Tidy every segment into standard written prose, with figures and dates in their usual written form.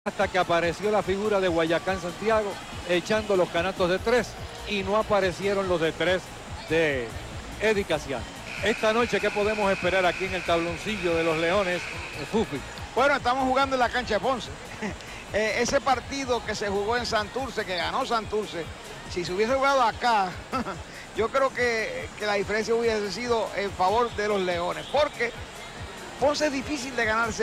hasta que apareció la figura de Guayacán Santiago echando los canastos de 3 y no aparecieron los de 3 de Eddie Casiano. Esta noche, ¿qué podemos esperar aquí en el tabloncillo de los Leones, Fufi? Bueno, estamos jugando en la cancha de Ponce. Ese partido que se jugó en Santurce, que ganó Santurce, si se hubiese jugado acá, yo creo que la diferencia hubiese sido en favor de los Leones, porque Ponce es difícil de ganarse,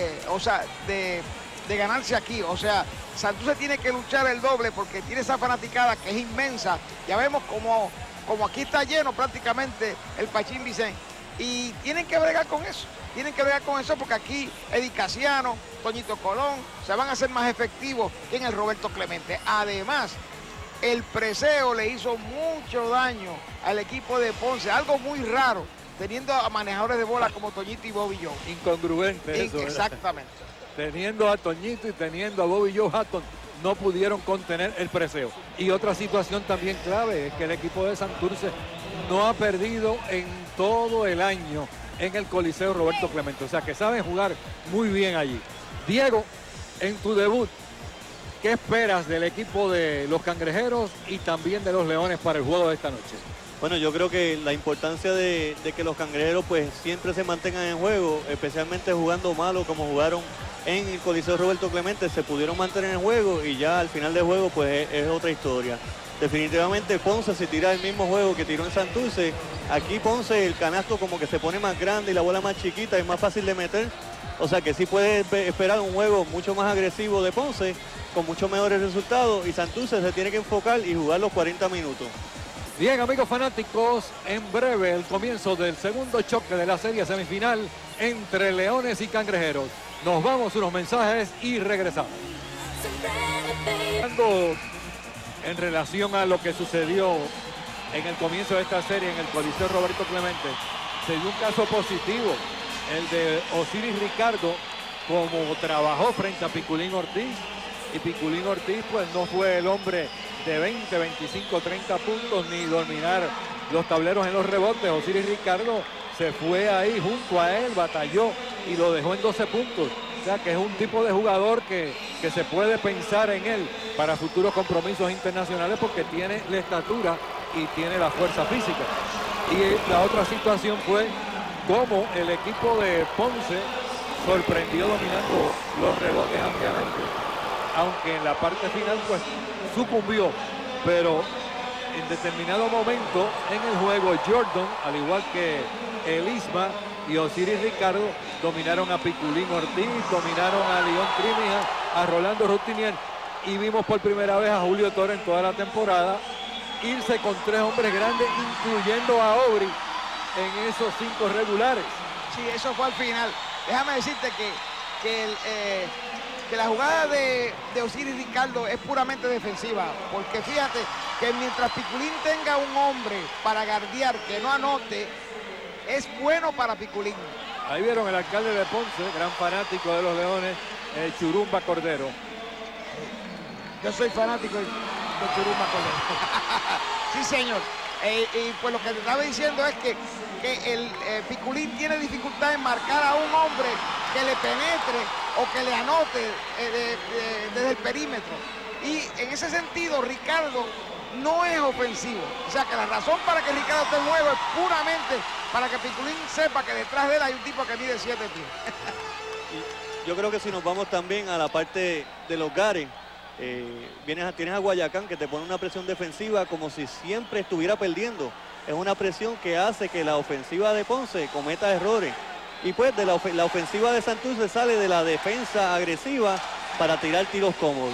de ganarse aquí. O sea, Santurce tiene que luchar el doble porque tiene esa fanaticada que es inmensa. Ya vemos como aquí está lleno prácticamente el Pachín Vicente. Y tienen que bregar con eso. Tienen que bregar con eso porque aquí Eddie Casiano, Toñito Colón, se van a hacer más efectivos que en el Roberto Clemente. Además, el preseo le hizo mucho daño al equipo de Ponce. Algo muy raro, teniendo a manejadores de bola como Toñito y Bobby Joe. Incongruente eso, exactamente. Teniendo a Toñito y teniendo a Bobby Joe Hatton, no pudieron contener el preseo. Y otra situación también clave es que el equipo de Santurce no ha perdido en todo el año en el Coliseo Roberto Clemente. O sea que saben jugar muy bien allí. Diego, en tu debut, ¿qué esperas del equipo de los Cangrejeros y también de los Leones para el juego de esta noche? Bueno, yo creo que la importancia de que los Cangrejeros pues siempre se mantengan en juego, especialmente jugando malo como jugaron en el Coliseo Roberto Clemente, se pudieron mantener en juego y ya al final del juego pues es otra historia. Definitivamente Ponce se tira el mismo juego que tiró en Santurce. Aquí Ponce el canasto como que se pone más grande y la bola más chiquita, es más fácil de meter. O sea que sí puede esperar un juego mucho más agresivo de Ponce, con muchos mejores resultados, y Santurce se tiene que enfocar y jugar los 40 minutos. Bien, amigos fanáticos, en breve el comienzo del segundo choque de la serie semifinal entre Leones y Cangrejeros. Nos vamos unos mensajes y regresamos. En relación a lo que sucedió en el comienzo de esta serie en el Coliseo Roberto Clemente, se dio un caso positivo, el de Osiris Ricardo, como trabajó frente a Piculín Ortiz, y Piculín Ortiz pues no fue el hombre de 20, 25, 30 puntos ni dominar los tableros en los rebotes. Osiris Ricardo se fue ahí junto a él, batalló y lo dejó en 12 puntos. O sea que es un tipo de jugador que se puede pensar en él para futuros compromisos internacionales porque tiene la estatura y tiene la fuerza física. Y la otra situación fue cómo el equipo de Ponce sorprendió dominando los rebotes ampliamente. Aunque en la parte final pues sucumbió, pero en determinado momento en el juego Jordan, al igual que Elisma y Osiris Ricardo, dominaron a Piculín Ortiz, dominaron a León Trimija, a Rolando Rutinier, y vimos por primera vez a Julio Torres en toda la temporada irse con 3 hombres grandes, incluyendo a Obri en esos 5 regulares. Sí, eso fue al final. Déjame decirte que la jugada de Osiris Ricardo es puramente defensiva, porque fíjate que mientras Piculín tenga un hombre para guardiar que no anote, es bueno para Piculín. Ahí vieron el alcalde de Ponce, gran fanático de los Leones, Churumba Cordero. Yo soy fanático de Churumba Cordero. Sí, señor. Y pues lo que te estaba diciendo es que el Piculín tiene dificultad en marcar a un hombre que le penetre o que le anote desde el perímetro. Y en ese sentido, Ricardo no es ofensivo. O sea que la razón para que Ricardo esté en juego es puramente para que Piculín sepa que detrás de él hay un tipo que mide 7 pies. Yo creo que si nos vamos también a la parte de los gares, tienes a Guayacán que te pone una presión defensiva como si siempre estuviera perdiendo. Es una presión que hace que la ofensiva de Ponce cometa errores. Y pues de la ofensiva de Santurce sale de la defensa agresiva para tirar tiros cómodos.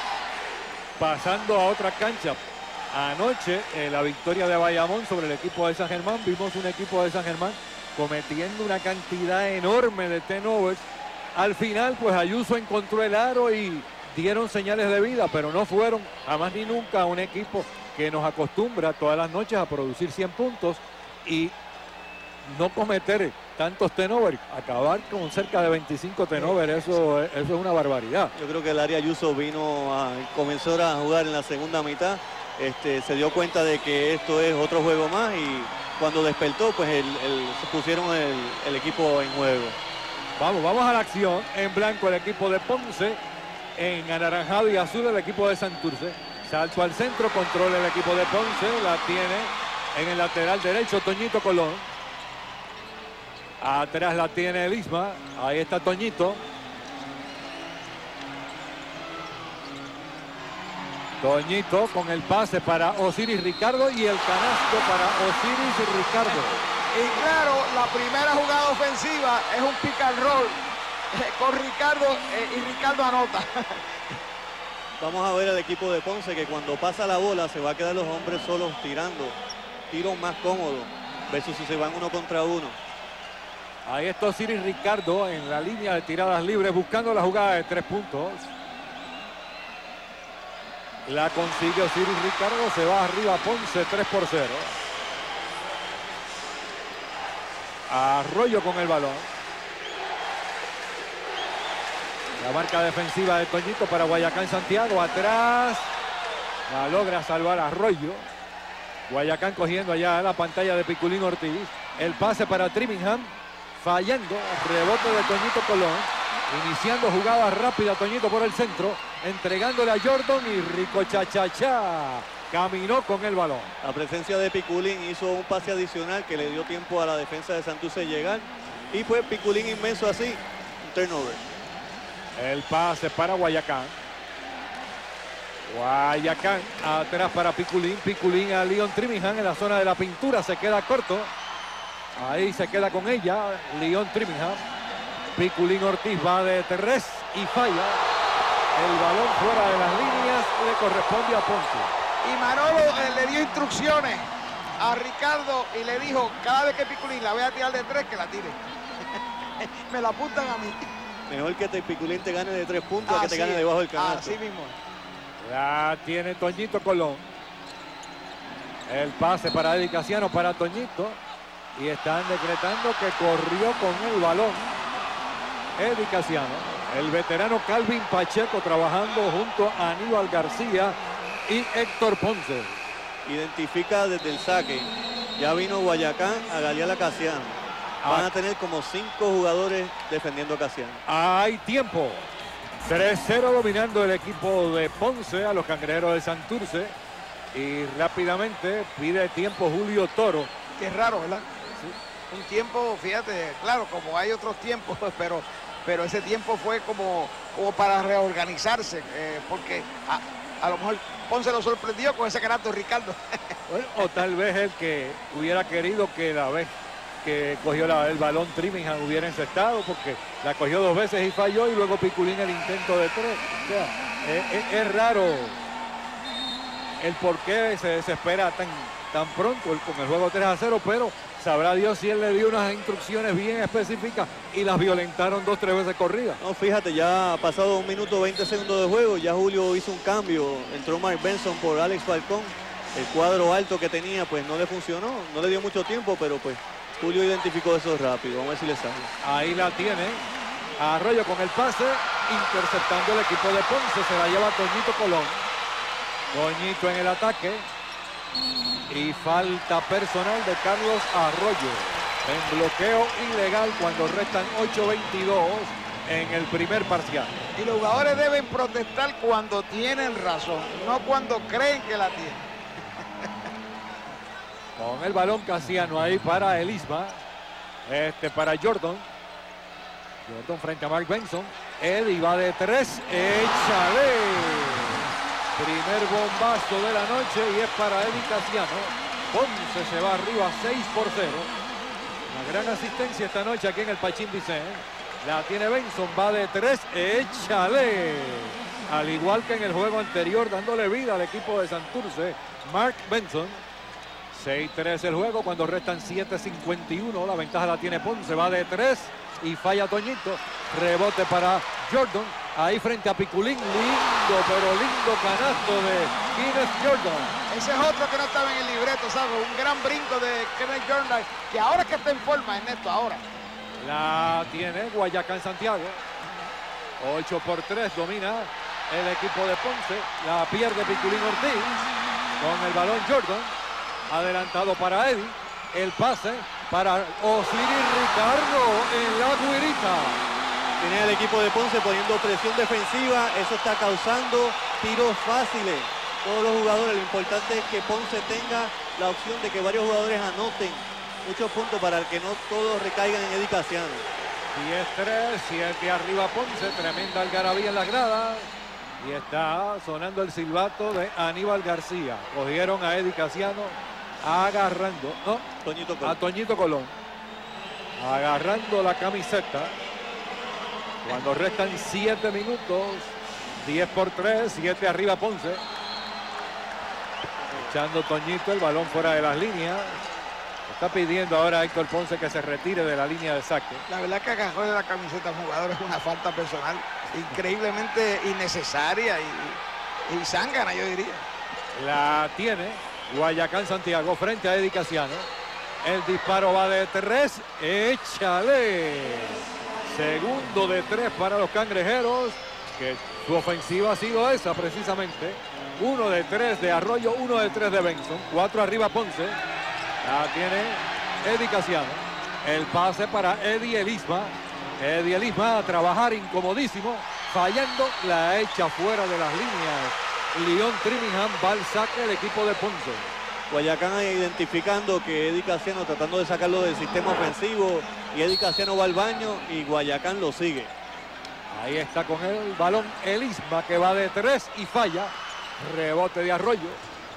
Pasando a otra cancha. Anoche, la victoria de Bayamón sobre el equipo de San Germán. Vimos un equipo de San Germán cometiendo una cantidad enorme de turnovers. Al final, pues Ayuso encontró el aro y dieron señales de vida, pero no fueron jamás ni nunca a un equipo que nos acostumbra todas las noches a producir 100 puntos y no cometer tantos turnovers, acabar con cerca de 25 turnovers, eso es una barbaridad. Yo creo que el área Ayuso comenzó a jugar en la segunda mitad, se dio cuenta de que esto es otro juego más y cuando despertó pues se pusieron el equipo en juego. Vamos a la acción. En blanco el equipo de Ponce, en anaranjado y azul el equipo de Santurce. Salto al centro, controla el equipo de Ponce, la tiene en el lateral derecho Toñito Colón. Atrás la tiene Elisma, ahí está Toñito. Toñito con el pase para Osiris Ricardo y el canasto para Osiris Ricardo. Y claro, la primera jugada ofensiva es un pick and roll con Ricardo y Ricardo anota. Vamos a ver al equipo de Ponce que cuando pasa la bola se va a quedar los hombres solos tirando. Tiros más cómodos versus si se van uno contra uno. Ahí está Osiris Ricardo en la línea de tiradas libres buscando la jugada de 3 puntos. La consigue Osiris Ricardo, se va arriba Ponce 3-0. Arroyo con el balón. La marca defensiva de Toñito para Guayacán Santiago. Atrás. La logra salvar Arroyo. Guayacán cogiendo allá la pantalla de Piculín Ortiz. El pase para Trimingham. Fallando. Rebote de Toñito Colón. Iniciando jugada rápida Toñito por el centro. Entregándole a Jordan y Rico Cha-Cha-Cha caminó con el balón. La presencia de Piculín hizo un pase adicional que le dio tiempo a la defensa de Santurce llegar. Y fue Piculín inmenso así. Un turnover. El pase para Guayacán. Guayacán atrás para Piculín. Piculín a Leon Trimingham en la zona de la pintura. Se queda corto. Ahí se queda con ella Leon Trimingham. Piculín Ortiz va de 3 y falla. El balón fuera de las líneas le corresponde a Ponce. Y Manolo le dio instrucciones a Ricardo y le dijo, cada vez que Piculín la vea tirar de 3, que la tire. Me la apuntan a mí. Mejor que Piculín te gane de 3 puntos a que te gane debajo del canasto. Así mismo. La tiene Toñito Colón. El pase para Eddie Casiano para Toñito. Y están decretando que corrió con el balón Eddie Casiano. El veterano Calvin Pacheco trabajando junto a Aníbal García y Héctor Ponce. Identifica desde el saque. Ya vino Guayacán a galear a Casiano. Van a tener como 5 jugadores defendiendo a Casiano. Hay tiempo. 3-0 dominando el equipo de Ponce a los Cangrejeros de Santurce. Y rápidamente pide tiempo Julio Toro. Qué raro, ¿verdad? Sí. Un tiempo, fíjate, claro, como hay otros tiempos, pero ese tiempo fue como para reorganizarse, porque a lo mejor Ponce lo sorprendió con ese carácter Ricardo. Bueno, o tal vez el que hubiera querido que la vez que cogió el balón Trimingham hubiera encestado, porque la cogió 2 veces y falló, y luego Piculín el intento de 3. O sea, es raro el por qué se desespera tan pronto con el juego 3-0, pero sabrá Dios si él le dio unas instrucciones bien específicas y las violentaron 2 o 3 veces corridas. No, fíjate, ya ha pasado 1 minuto 20 segundos de juego, ya Julio hizo un cambio, entró Mark Benson por Alex Falcón. El cuadro alto que tenía pues no le funcionó, no le dio mucho tiempo, pero pues Julio identificó eso rápido. Vamos a ver si le sale. Ahí la tiene Arroyo con el pase, interceptando el equipo de Ponce. Se la lleva Toñito Colón. Toñito en el ataque. Y falta personal de Carlos Arroyo en bloqueo ilegal cuando restan 8:22 en el primer parcial. Y los jugadores deben protestar cuando tienen razón, no cuando creen que la tienen. Con el balón Casiano ahí para Elisma. Para Jordan. Jordan frente a Mark Benson. Eddie va de 3. ¡Échale! Primer bombazo de la noche y es para Eddie Casiano. Ponce se va arriba 6-0. Una gran asistencia esta noche aquí en el Pachín Vicente. La tiene Benson, va de 3. ¡Échale! Al igual que en el juego anterior, dándole vida al equipo de Santurce, Mark Benson. 6-3 el juego cuando restan 7:51. La ventaja la tiene Ponce, va de 3 y falla Toñito. Rebote para Jordan, ahí frente a Piculín. Lindo, pero lindo canasto de Kenneth Jordan. Ese es otro que no estaba en el libreto, ¿sabes? Un gran brinco de Kenneth Jordan, que ahora que está en forma, Ernesto, ahora. La tiene Guayacán Santiago. 8-3 domina el equipo de Ponce. La pierde Piculín Ortiz. Con el balón Jordan. Adelantado para Eddie. El pase para Osiris Ricardo en la guirita. Tiene al equipo de Ponce poniendo presión defensiva. Eso está causando tiros fáciles. Todos los jugadores, lo importante es que Ponce tenga la opción de que varios jugadores anoten muchos puntos para que no todos recaigan en Eddie Casiano. 10-3, 7 arriba Ponce, tremenda algarabía en las gradas. Y está sonando el silbato de Aníbal García. Cogieron a Eddie Casiano agarrando, ¿no? Toñito Colón. A Toñito Colón. Agarrando la camiseta. Cuando restan 7 minutos. 10-3, 7 arriba Ponce. Echando Toñito el balón fuera de las líneas. Está pidiendo ahora a Héctor Ponce que se retire de la línea de saque. La verdad que agarró de la camiseta al jugador es una falta personal increíblemente innecesaria y zángana, yo diría. La tiene Guayacán Santiago frente a Eddie Casiano. El disparo va de 3. ¡Échale! Segundo de 3 para los cangrejeros, que su ofensiva ha sido esa precisamente. 1 de 3 de Arroyo, 1 de 3 de Benson. 4 arriba Ponce. La tiene Eddie Casiano. El pase para Eddie Elisma. Eddie Elisma a trabajar incomodísimo. Fallando, la echa fuera de las líneas. Leon Trimingham va al saque el equipo de Ponce. Guayacán identificando que Eddie Casiano tratando de sacarlo del sistema ofensivo. Y Eddie Casiano va al baño y Guayacán lo sigue. Ahí está con el balón Elisma, que va de 3 y falla. Rebote de Arroyo.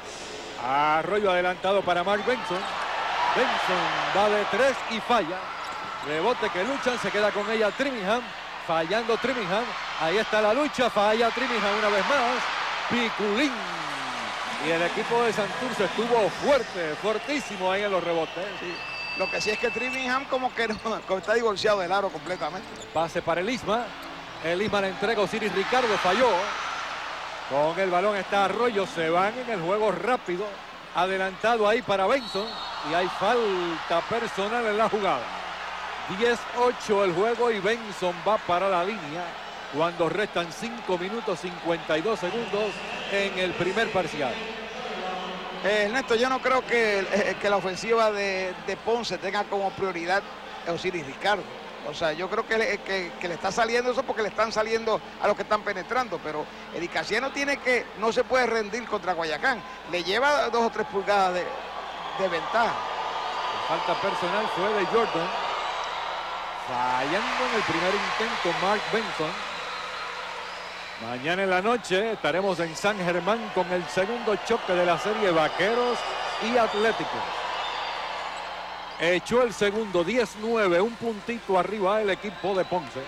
Arroyo adelantado para Mark Benson. Benson va de 3 y falla. Rebote que luchan, se queda con ella Trimingham. Fallando Trimingham. Ahí está la lucha, falla Trimingham una vez más. Piculín. Y el equipo de Santurce estuvo fuerte, fortísimo ahí en los rebotes. Sí. Lo que sí es que Trimingham como que no, como está divorciado del aro completamente. Pase para Elisma. Elisma le entrega a Osiris Ricardo, falló. Con el balón está Arroyo, se van en el juego rápido. Adelantado ahí para Benson. Y hay falta personal en la jugada. 10-8 el juego y Benson va para la línea. Cuando restan 5 minutos 52 segundos en el primer parcial. Ernesto, yo no creo que la ofensiva de Ponce tenga como prioridad a Osiris Ricardo. O sea, yo creo que le está saliendo eso porque le están saliendo a los que están penetrando. Pero Eddie Casiano no se puede rendir contra Guayacán. Le lleva 2 o 3 pulgadas de ventaja. La falta personal fue de Jordan. Fallando en el primer intento Mark Benson. Mañana en la noche estaremos en San Germán con el segundo choque de la serie Vaqueros y Atléticos. Echó el segundo, 10-9, un puntito arriba el equipo de Ponce.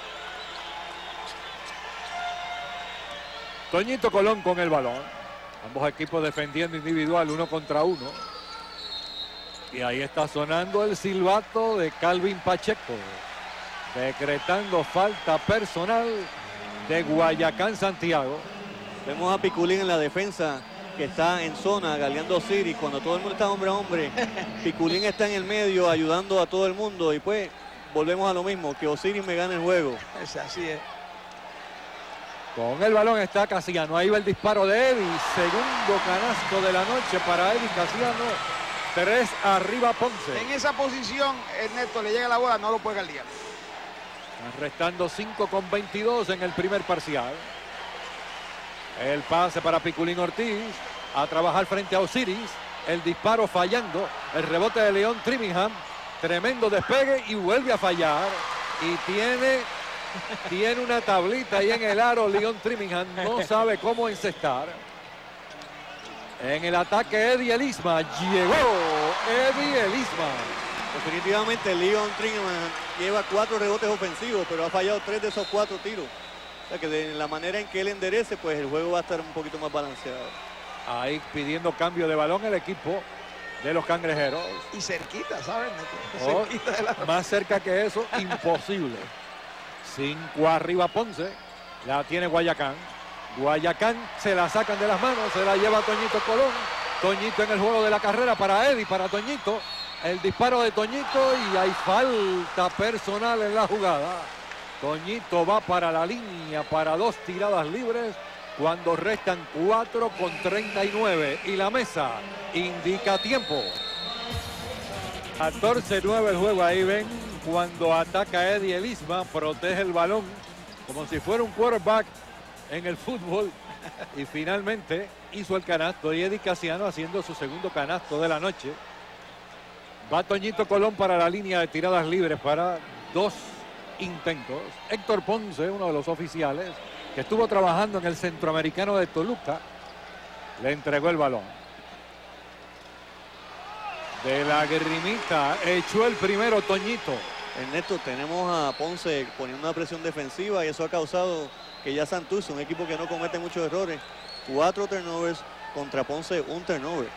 Toñito Colón con el balón. Ambos equipos defendiendo individual, 1 contra 1. Y ahí está sonando el silbato de Calvin Pacheco, decretando falta personal de Guayacán Santiago. Vemos a Piculín en la defensa, que está en zona, galeando a Osiris. Cuando todo el mundo está hombre a hombre, Piculín está en el medio ayudando a todo el mundo. Y pues volvemos a lo mismo, que Osiris me gana el juego. Así es. Con el balón está Casiano. Ahí va el disparo de Eddie. Segundo canasto de la noche para Eddie Casiano. 3 arriba Ponce. En esa posición, Ernesto, le llega la bola, no lo puede galdear. Restando 5:22 en el primer parcial. El pase para Piculín Ortiz. A trabajar frente a Osiris. El disparo fallando. El rebote de Leon Trimingham. Tremendo despegue y vuelve a fallar. Y tiene una tablita ahí en el aro. Leon Trimingham no sabe cómo encestar. En el ataque Eddie Elisma. Llegó Eddie Elisma. Definitivamente Leon Trimingham lleva 4 rebotes ofensivos, pero ha fallado 3 de esos 4 tiros. O sea que de la manera en que él enderece, pues el juego va a estar un poquito más balanceado. Ahí pidiendo cambio de balón el equipo de los cangrejeros. Y cerquita, ¿sabes? Oh, cerquita de la... Más cerca que eso, imposible. 5 arriba Ponce. La tiene Guayacán. Guayacán se la sacan de las manos, se la lleva Toñito Colón. Toñito en el juego de la carrera para Eddie, para Toñito. El disparo de Toñito y hay falta personal en la jugada. Toñito va para la línea para 2 tiradas libres cuando restan 4:39 y la mesa indica tiempo. 14-9 el juego. Ahí ven cuando ataca Eddie Elisma, protege el balón como si fuera un quarterback en el fútbol y finalmente hizo el canasto y Eddie Casiano haciendo su segundo canasto de la noche. Va Toñito Colón para la línea de tiradas libres para 2 intentos. Héctor Ponce, uno de los oficiales que estuvo trabajando en el Centroamericano de Toluca, le entregó el balón. De la grimita echó el primero Toñito. Ernesto, tenemos a Ponce poniendo una presión defensiva y eso ha causado que ya Santurce, un equipo que no comete muchos errores, 4 turnovers contra Ponce, 1 turnover.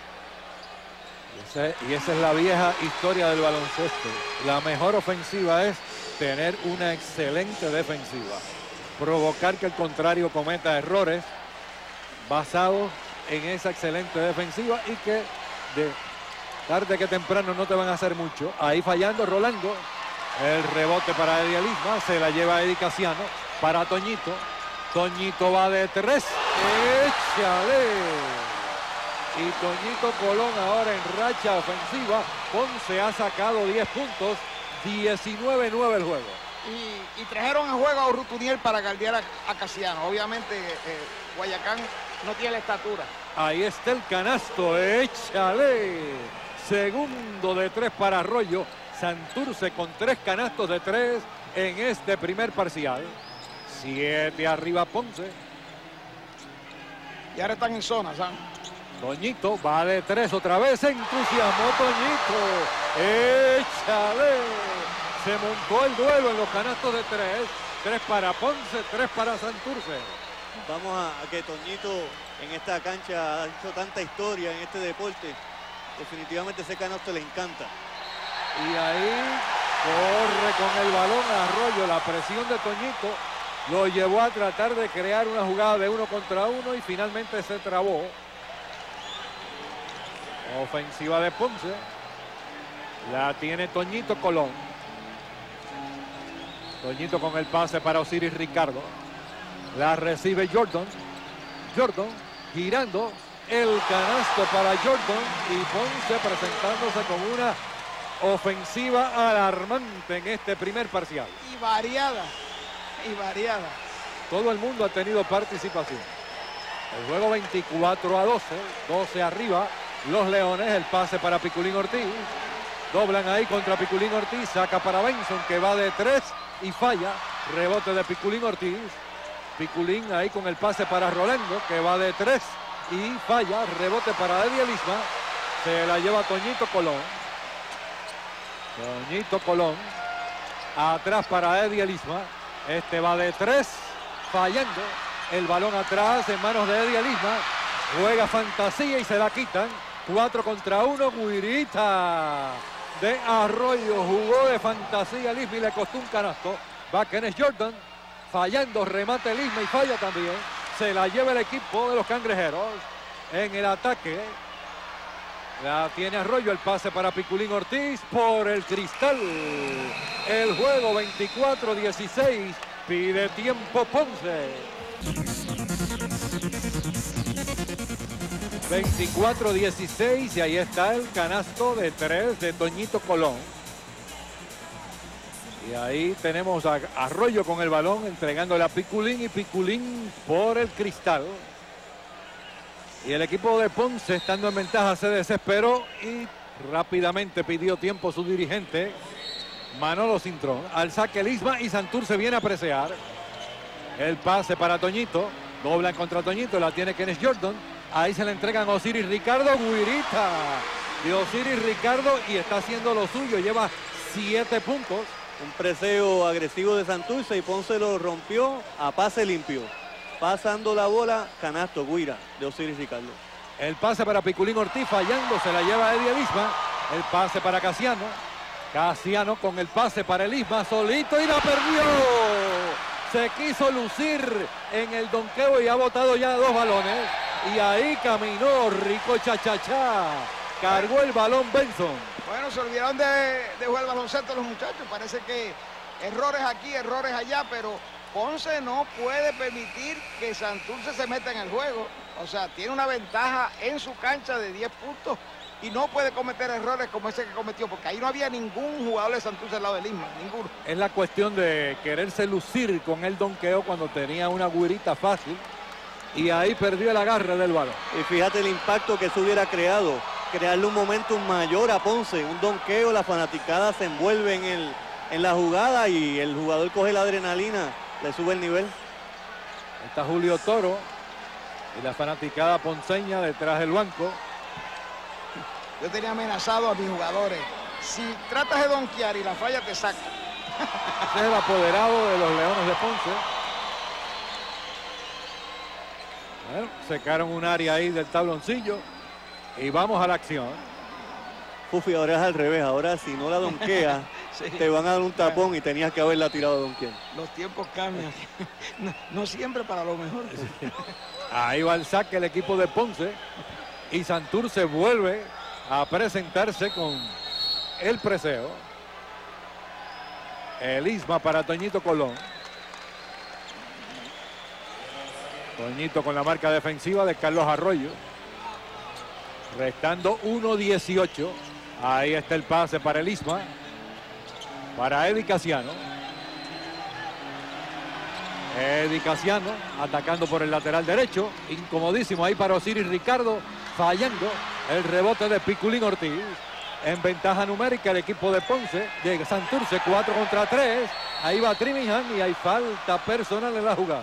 Y esa es la vieja historia del baloncesto. La mejor ofensiva es tener una excelente defensiva. Provocar que el contrario cometa errores basados en esa excelente defensiva y que de tarde que temprano no te van a hacer mucho. Ahí fallando Rolando. El rebote para Eddie Elisma. Se la lleva Eddie Casiano para Toñito. Toñito va de 3. ¡Échale! Y Toñito Colón ahora en racha ofensiva. Ponce ha sacado 10 puntos. 19-9 el juego. Y trajeron en juego a Urrutuniel para guardiar a Casiano. Obviamente Guayacán no tiene la estatura. Ahí está el canasto. ¡Échale! Segundo de 3 para Arroyo. Santurce con 3 canastos de 3 en este primer parcial. 7 arriba Ponce. Y ahora están en zona, ¿sabes? Toñito va de 3 otra vez. Se entusiasmó Toñito. ¡Échale! Se montó el duelo en los canastos de 3. 3 para Ponce, 3 para Santurce. Vamos a que Toñito en esta cancha ha hecho tanta historia en este deporte. Definitivamente ese canasto le encanta. Y ahí corre con el balón a Arroyo. La presión de Toñito lo llevó a tratar de crear una jugada de 1 contra 1 y finalmente se trabó. Ofensiva de Ponce. La tiene Toñito Colón. Toñito con el pase para Osiris Ricardo. La recibe Jordan. Jordan girando. El canasto para Jordan. Y Ponce presentándose como una ofensiva alarmante en este primer parcial. Y variada. Y variada. Todo el mundo ha tenido participación. El juego 24-12. 12 arriba. Los Leones. El pase para Piculín Ortiz. Doblan ahí contra Piculín Ortiz. Saca para Benson que va de 3 y falla. Rebote de Piculín Ortiz. Piculín ahí con el pase para Rolando que va de 3 y falla. Rebote para Eddie Elisma. Se la lleva Toñito Colón. Toñito Colón. Atrás para Eddie Elisma. Este va de 3. Fallando. El balón atrás en manos de Eddie Elisma. Juega fantasía y se la quitan. 4 contra 1. Guirita de Arroyo jugó de fantasía Elisma y le costó un canasto. Va Kenneth Jordan. Fallando. Remate Elisma y falla también. Se la lleva el equipo de los Cangrejeros. En el ataque. La tiene Arroyo. El pase para Piculín Ortiz por el cristal. El juego 24-16. Pide tiempo Ponce. 24-16 y ahí está el canasto de 3 de Toñito Colón. Y ahí tenemos a Arroyo con el balón entregándole a Piculín y Piculín por el cristal. Y el equipo de Ponce, estando en ventaja, se desesperó y rápidamente pidió tiempo su dirigente Manolo Cintrón. Al saque Elisma y Santurce viene a presear. El pase para Toñito. Doblan contra Toñito, la tiene Kenneth Jordan. Ahí se le entregan a Osiris Ricardo. Guirita de Osiris Ricardo y está haciendo lo suyo. Lleva 7 puntos. Un preseo agresivo de Santurce y Ponce lo rompió a pase limpio. Pasando la bola, canasto, Guira de Osiris Ricardo. El pase para Piculín Ortiz fallando, se la lleva Eddie Elisma. El pase para Casiano. Casiano con el pase para Elisma, solito y la perdió. Se quiso lucir en el donqueo y ha botado ya 2 balones. Y ahí caminó Rico Chachachá. Cargó el balón Benson. Bueno, se olvidaron de jugar el baloncesto los muchachos. Parece que errores aquí, errores allá, pero Ponce no puede permitir que Santurce se meta en el juego. O sea, tiene una ventaja en su cancha de 10 puntos y no puede cometer errores como ese que cometió, porque ahí no había ningún jugador de Santurce al lado de Lisma, ninguno. Es la cuestión de quererse lucir con el donqueo cuando tenía una guirita fácil y ahí perdió el agarre del balón. Y fíjate el impacto que eso hubiera creado, crearle un momentum mayor a Ponce, un donqueo, la fanaticada se envuelve en la jugada y el jugador coge la adrenalina, le sube el nivel. Está Julio Toro y la fanaticada ponceña detrás del banco. Yo tenía amenazado a mis jugadores. Si tratas de donkear y la falla te saca. Ese es el apoderado de los Leones de Ponce. Bueno, secaron un área ahí del tabloncillo y vamos a la acción. Pufi, ahora es al revés, ahora si no la donquea, sí, te van a dar un tapón y tenías que haberla tirado a donkear. Los tiempos cambian, no siempre para lo mejor. Sí. Ahí va el saque el equipo de Ponce y Santurce vuelve a presentarse con el preseo. El Isma para Toñito Colón. Toñito con la marca defensiva de Carlos Arroyo. Restando 1:18. Ahí está el pase para el Isma. Para Eddie Casiano. Eddie Casiano atacando por el lateral derecho. Incomodísimo ahí para Osiris Ricardo. Fallando el rebote de Piculín Ortiz. En ventaja numérica el equipo de Ponce. De Santurce 4 contra 3. Ahí va Trimingham y hay falta personal en la jugada.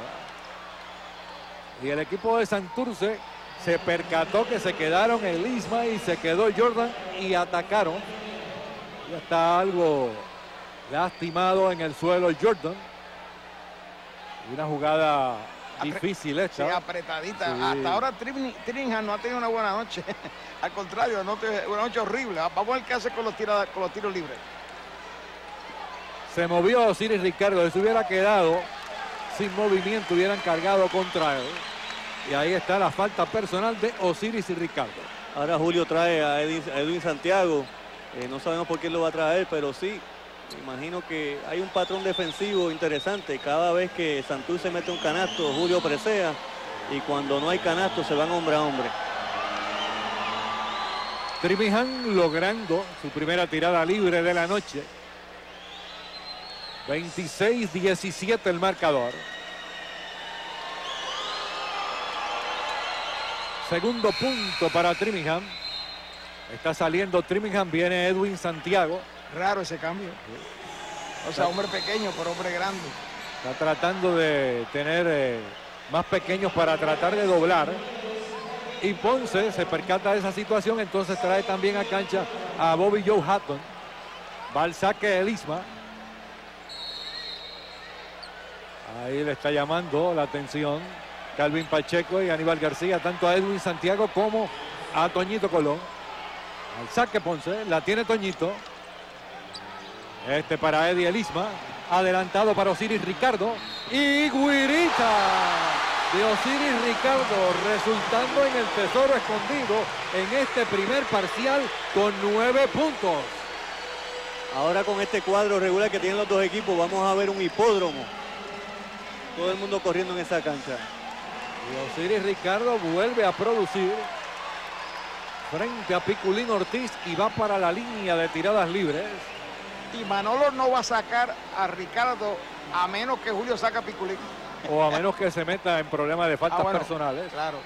Y el equipo de Santurce se percató que se quedaron el Isma y se quedó Jordan y atacaron. Ya está algo lastimado en el suelo Jordan. Una jugada difícil esta. Sí, apretadita. Sí. Hasta ahora Trimingham no ha tenido una buena noche. Al contrario, una noche horrible. Vamos a ver qué hace con los tiros libres. Se movió Osiris Ricardo. Si se hubiera quedado sin movimiento, hubieran cargado contra él. Y ahí está la falta personal de Osiris y Ricardo. Ahora Julio trae a Edwin Santiago. No sabemos por qué lo va a traer, pero sí, me imagino que hay un patrón defensivo interesante. Cada vez que Santurce mete un canasto, Julio presea. Y cuando no hay canasto, se van hombre a hombre. Trimingham logrando su primera tirada libre de la noche. 26-17 el marcador. Segundo punto para Trimingham. Está saliendo Trimingham, viene Edwin Santiago. Raro ese cambio. O sea, hombre pequeño, pero hombre grande. Está tratando de tener más pequeños para tratar de doblar. Y Ponce se percata de esa situación, entonces trae también a cancha a Bobby Joe Hatton. Va al saque el Isma. Ahí le está llamando la atención Calvin Pacheco y Aníbal García, tanto a Edwin Santiago como a Toñito Colón. Al saque Ponce, la tiene Toñito. Este para Eddie Elisma, adelantado para Osiris Ricardo. Y guirita de Osiris Ricardo, resultando en el tesoro escondido en este primer parcial con 9 puntos. Ahora con este cuadro regular que tienen los dos equipos, vamos a ver un hipódromo. Todo el mundo corriendo en esa cancha. Y Osiris Ricardo vuelve a producir frente a Piculín Ortiz y va para la línea de tiradas libres. Y Manolo no va a sacar a Ricardo a menos que Julio saque a Piculín. O a menos que se meta en problemas de faltas personales. Claro.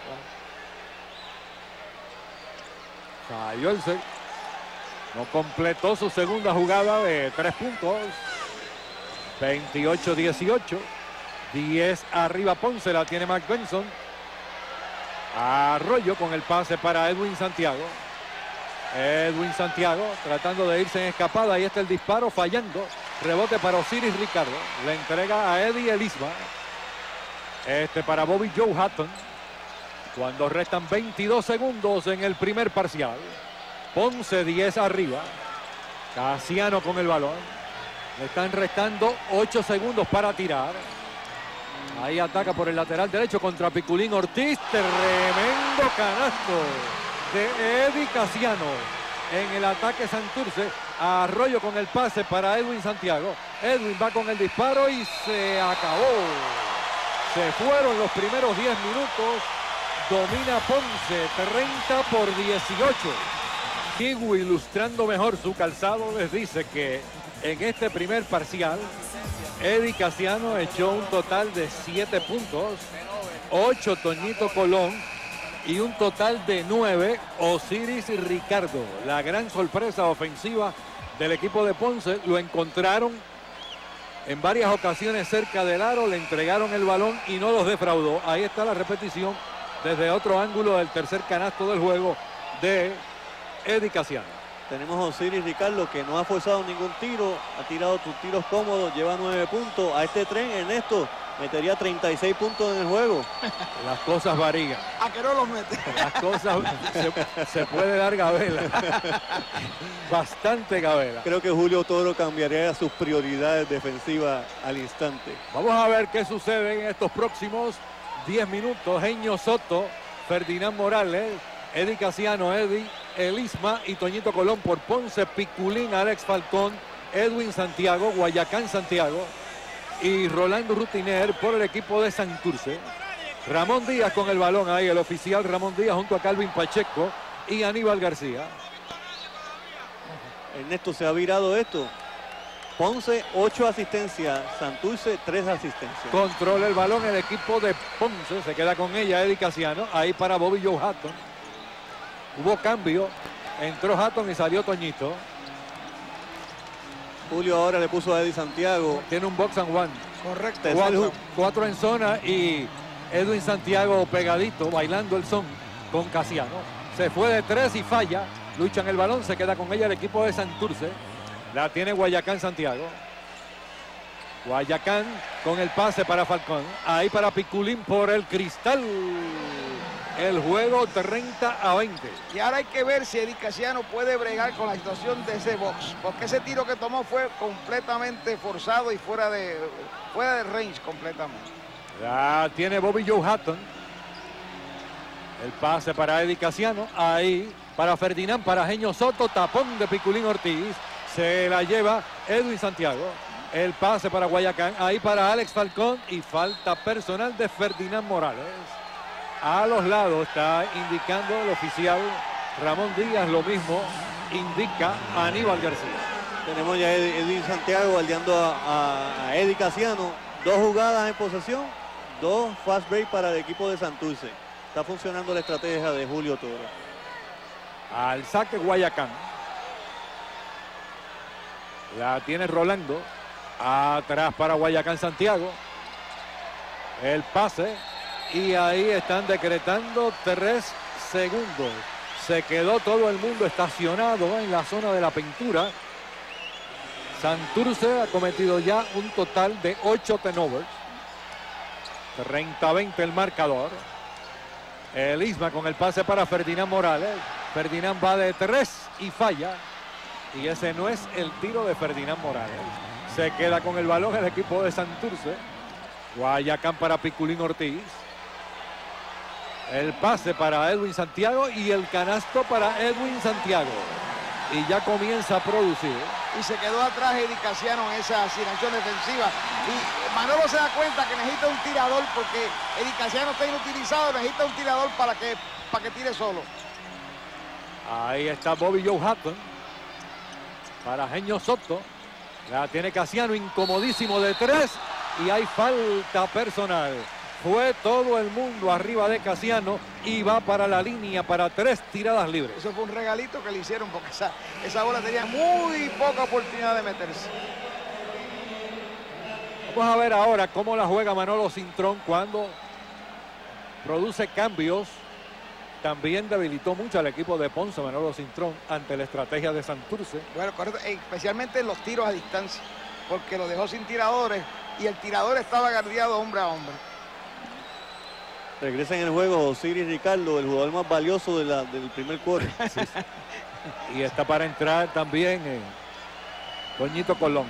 Sayolse no completó su segunda jugada de 3 puntos. 28-18. 10 arriba Ponce, la tiene Mark Benson. Arroyo con el pase para Edwin Santiago. Edwin Santiago tratando de irse en escapada. Ahí está el disparo fallando. Rebote para Osiris Ricardo. Le entrega a Eddie Elisma. Este para Bobby Joe Hatton. Cuando restan 22 segundos en el primer parcial. Ponce 10 arriba. Casiano con el balón. Le están restando 8 segundos para tirar. Ahí ataca por el lateral derecho contra Piculín Ortiz. Tremendo canasto de Eddie Casiano en el ataque Santurce. Arroyo con el pase para Edwin Santiago. Edwin va con el disparo y se acabó. Se fueron los primeros 10 minutos. Domina Ponce, 30-18. Chigu, ilustrando mejor su calzado, les dice que en este primer parcial, Eddie Casiano echó un total de 7 puntos, 8 Toñito Colón y un total de 9 Osiris Ricardo. La gran sorpresa ofensiva del equipo de Ponce, lo encontraron en varias ocasiones cerca del aro, le entregaron el balón y no los defraudó. Ahí está la repetición desde otro ángulo del tercer canasto del juego de Eddie Casiano. Tenemos a Osiris Ricardo, que no ha forzado ningún tiro, ha tirado sus tiros cómodos, lleva 9 puntos. A este tren, Ernesto, metería 36 puntos en el juego. Las cosas varían. ¿A que no los mete? Las cosas se puede dar gabela. Bastante gabela. Creo que Julio Toro cambiaría sus prioridades defensivas al instante. Vamos a ver qué sucede en estos próximos 10 minutos. Genio Soto, Ferdinand Morales, Eddie Casiano, Eddie, Elisma y Toñito Colón por Ponce, Piculín, Alex Falcón, Edwin Santiago, Guayacán Santiago y Rolando Rutiner por el equipo de Santurce. Ramón Díaz con el balón ahí, el oficial Ramón Díaz junto a Calvin Pacheco y Aníbal García. Ernesto, se ha virado esto. Ponce, 8 asistencias, Santurce, 3 asistencias. Controla el balón el equipo de Ponce, se queda con ella Eddie Casiano, ahí para Bobby Joe Hatton. Hubo cambio, entró Hatton y salió Toñito. Julio ahora le puso a Eddie Santiago. Tiene un box and one. Correcto. 4 en zona y Edwin Santiago pegadito, bailando el son con Casiano. Se fue de 3 y falla. Luchan el balón, se queda con ella el equipo de Santurce. La tiene Guayacán Santiago. Guayacán con el pase para Falcón. Ahí para Piculín por el cristal. El juego 30-20. Y ahora hay que ver si Eddie Casiano puede bregar con la situación de ese box. Porque ese tiro que tomó fue completamente forzado y fuera de range completamente. Ya tiene Bobby Joe Hatton. El pase para Eddie Casiano. Ahí para Ferdinand, para Genio Soto. Tapón de Piculín Ortiz. Se la lleva Edwin Santiago. El pase para Guayacán. Ahí para Alex Falcón. Y falta personal de Ferdinand Morales. A los lados está indicando el oficial Ramón Díaz. Lo mismo indica Aníbal García. Tenemos ya a Edwin Santiago aldeando a Eddie Casiano. 2 jugadas en posesión, 2 fast break para el equipo de Santurce. Está funcionando la estrategia de Julio Toro. Al saque Guayacán. La tiene Rolando. Atrás para Guayacán Santiago. El pase. Y ahí están decretando 3 segundos. Se quedó todo el mundo estacionado en la zona de la pintura. Santurce ha cometido ya un total de 8 turnovers. 30-20 el marcador. Elisma con el pase para Ferdinand Morales. Ferdinand va de 3 y falla. Y ese no es el tiro de Ferdinand Morales. Se queda con el balón el equipo de Santurce. Guayacán para Piculín Ortiz. El pase para Edwin Santiago y el canasto para Edwin Santiago. Y ya comienza a producir. Y se quedó atrás Eddie Casiano en esa asignación defensiva. Y Manolo se da cuenta que necesita un tirador porque Eddie Casiano está inutilizado. Necesita un tirador para que tire solo. Ahí está Bobby Joe Hatton. Para Genio Soto. La tiene Casiano, incomodísimo de 3. Y hay falta personal. Fue todo el mundo arriba de Casiano y va para la línea para 3 tiradas libres. Eso fue un regalito que le hicieron porque esa bola tenía muy poca oportunidad de meterse. Vamos a ver ahora cómo la juega Manolo Cintrón cuando produce cambios. También debilitó mucho al equipo de Ponce, Manolo Cintrón, ante la estrategia de Santurce. Bueno, correcto, especialmente en los tiros a distancia, porque lo dejó sin tiradores y el tirador estaba guardiado hombre a hombre. Regresa en el juego Osiris Ricardo, el jugador más valioso del primer cuarto. Sí. Y está para entrar también Toñito Colón.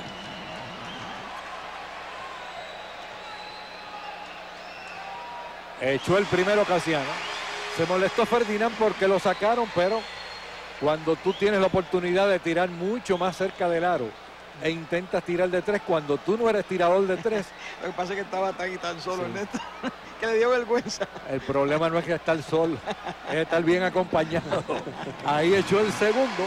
Echó el primero Casiano. Se molestó Ferdinand porque lo sacaron, pero cuando tú tienes la oportunidad de tirar mucho más cerca del aro e intentas tirar de 3 cuando tú no eres tirador de 3. Lo que pasa es que estaba tan y tan solo en esto que le dio vergüenza. El problema no es que estar solo, es estar bien acompañado. Ahí echó el segundo.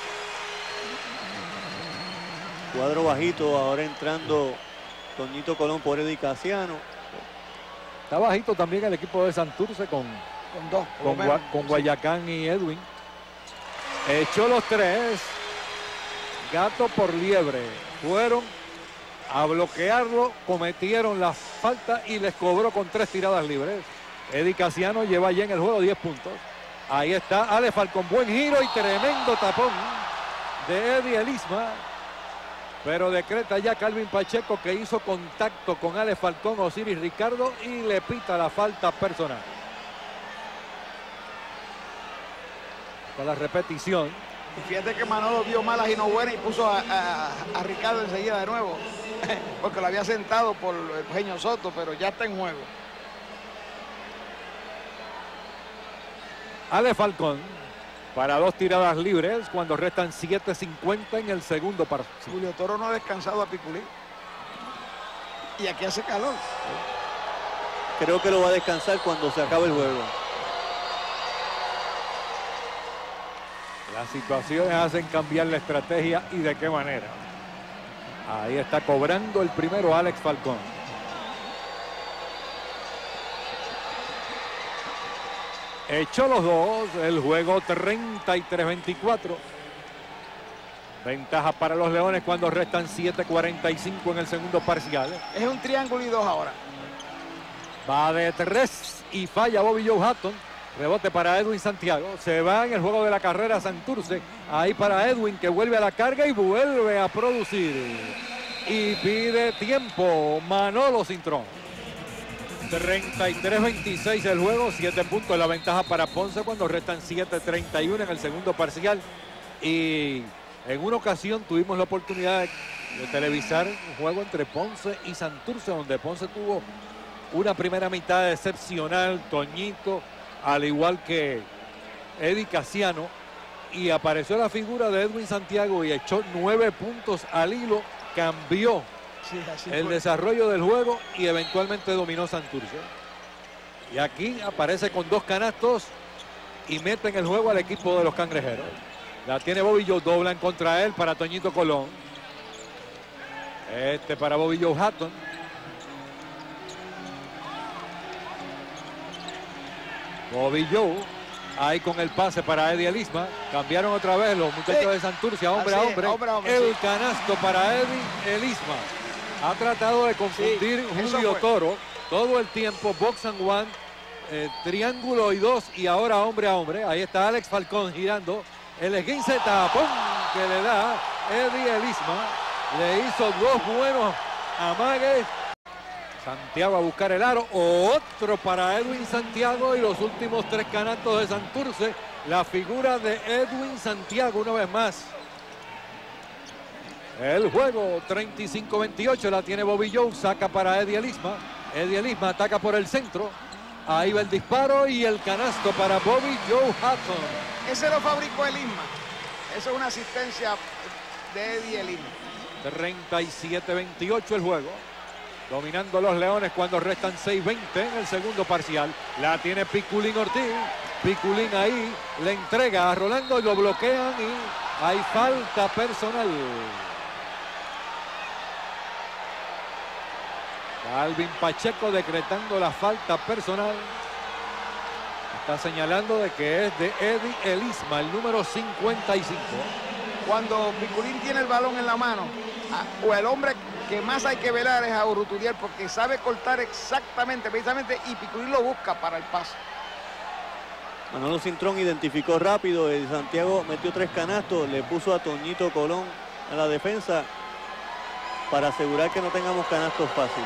Cuadro bajito, ahora entrando Toñito Colón por Eddie Casiano. Está bajito también el equipo de Santurce con dos, con Guayacán y Edwin. Echó los 3. Gato por liebre. Fueron a bloquearlo, cometieron la falta y les cobró con 3 tiradas libres. Eddie Casiano lleva ya en el juego 10 puntos. Ahí está Ale Falcón, buen giro y tremendo tapón de Eddie Elisma. Pero decreta ya Calvin Pacheco que hizo contacto con Ale Falcón, Osiris Ricardo y le pita la falta personal. Con la repetición. Y fíjate que Manolo vio malas y no buenas y puso a Ricardo enseguida de nuevo. Porque lo había sentado por Eugenio Soto, pero ya está en juego. Ale Falcón para 2 tiradas libres cuando restan 7:50 en el segundo partido. Julio Toro no ha descansado a Piculín. Y aquí hace calor. Creo que lo va a descansar cuando se acabe el juego. Las situaciones hacen cambiar la estrategia y de qué manera. Ahí está cobrando el primero Alex Falcón. Echó los 2, el juego 33-24. Ventaja para los Leones cuando restan 7:45 en el segundo parcial. Es un triángulo y 2 ahora. Va de 3 y falla Bobby Joe Hatton. Rebote para Edwin Santiago. Se va en el juego de la carrera Santurce. Ahí para Edwin que vuelve a la carga y vuelve a producir. Y pide tiempo Manolo Cintrón. 33-26 el juego. 7 puntos la ventaja para Ponce cuando restan 7:31 en el segundo parcial. Y en una ocasión tuvimos la oportunidad de televisar un juego entre Ponce y Santurce, donde Ponce tuvo una primera mitad excepcional. Toñito, al igual que Eddie Casiano, y apareció la figura de Edwin Santiago y echó 9 puntos al hilo, cambió el desarrollo del juego y eventualmente dominó Santurce. Y aquí aparece con 2 canastos y mete en el juego al equipo de los Cangrejeros. La tiene Bobby Joe, doblan contra él para Toñito Colón. Para Bobby Joe Hatton. Bobby Joe, ahí con el pase para Eddie Elisma. Cambiaron otra vez los muchachos de Santurce, hombre a hombre. El canasto para Eddie Elisma. Ha tratado de confundir Julio Toro todo el tiempo. Box and one, triángulo y 2 y ahora hombre a hombre. Ahí está Alex Falcón girando. El esguince tapón que le da Eddie Elisma. Le hizo 2 buenos amagues. Santiago a buscar el aro, otro para Edwin Santiago y los últimos 3 canastos de Santurce. La figura de Edwin Santiago una vez más. El juego 35-28 la tiene Bobby Joe, saca para Eddie Elisma. Eddie Elisma ataca por el centro. Ahí va el disparo y el canasto para Bobby Joe Hatton. Ese lo fabricó Elisma. Eso es una asistencia de Eddie Elisma. 37-28 el juego. Dominando los Leones cuando restan 6:20 en el segundo parcial. La tiene Piculín Ortiz. Piculín ahí le entrega a Rolando y lo bloquean y hay falta personal. Calvin Pacheco decretando la falta personal. Está señalando de que es de Eddie Elisma, el número 55. Cuando Piculín tiene el balón en la mano, o el hombre que más hay que velar es a Urruturiel porque sabe cortar exactamente, precisamente, y Piculín lo busca para el pase. Manolo Cintrón identificó rápido. El Santiago metió 3 canastos, le puso a Toñito Colón a la defensa para asegurar que no tengamos canastos fáciles.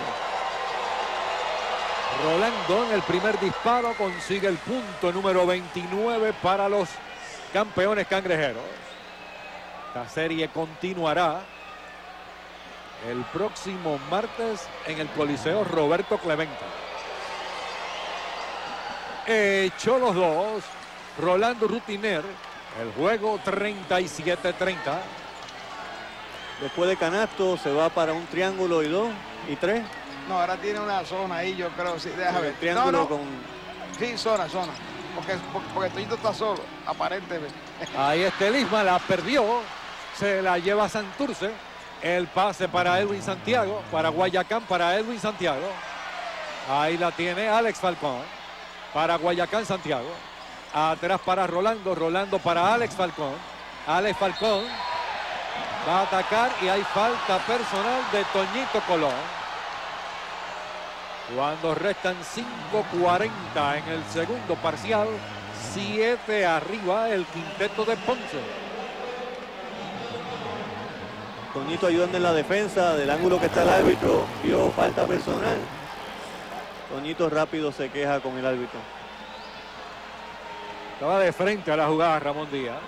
Rolando en el primer disparo consigue el punto número 29 para los campeones cangrejeros. Esta serie continuará el próximo martes en el Coliseo Roberto Clemente. Echó los 2 Rolando Rutiner. El juego 37-30. Después de canasto se va para un triángulo y 2 y 3. No, ahora tiene una zona ahí, yo creo, sí, déjame ver. Triángulo No. con... Sí, zona. Porque Toñito está solo, aparentemente. Ahí está Elisma, la perdió. Se la lleva Santurce. El pase para Edwin Santiago, para Guayacán, para Edwin Santiago. Ahí la tiene Alex Falcón. Para Guayacán Santiago. Atrás para Rolando. Rolando para Alex Falcón. Alex Falcón va a atacar y hay falta personal de Toñito Colón. Cuando restan 5:40 en el segundo parcial, 7 arriba el quinteto de Ponce. Toñito ayudando en la defensa del ángulo que está el árbitro. Vio falta personal. Toñito rápido se queja con el árbitro. Estaba de frente a la jugada Ramón Díaz.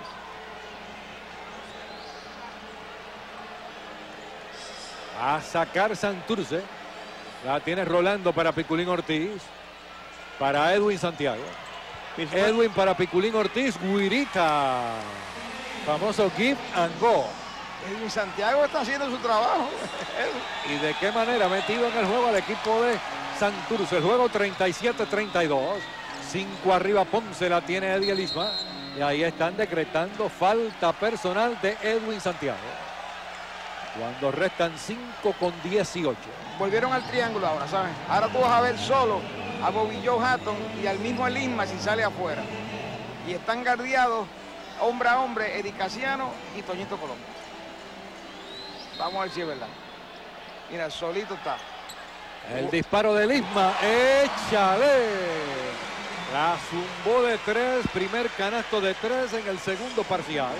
A sacar Santurce. La tiene Rolando para Piculín Ortiz. Para Edwin Santiago. Edwin para Piculín Ortiz. Guirita. Famoso give and go. Edwin Santiago está haciendo su trabajo. ¿Y de qué manera? Metido en el juego al equipo de Santurce. El juego 37-32. 5 arriba Ponce, la tiene Eddie Elisma. Y ahí están decretando falta personal de Edwin Santiago. Cuando restan 5:18. Volvieron al triángulo ahora, ¿saben? Ahora tú vas a ver solo a Bobby Joe Hatton y al mismo Elisma si sale afuera. Y están guardiados hombre a hombre, Eddie Casiano y Toñito Colón. Vamos a ver si es verdad. Mira, solito está. El disparo de Elisma. ¡Échale! La zumbó de 3. Primer canasto de 3 en el segundo parcial.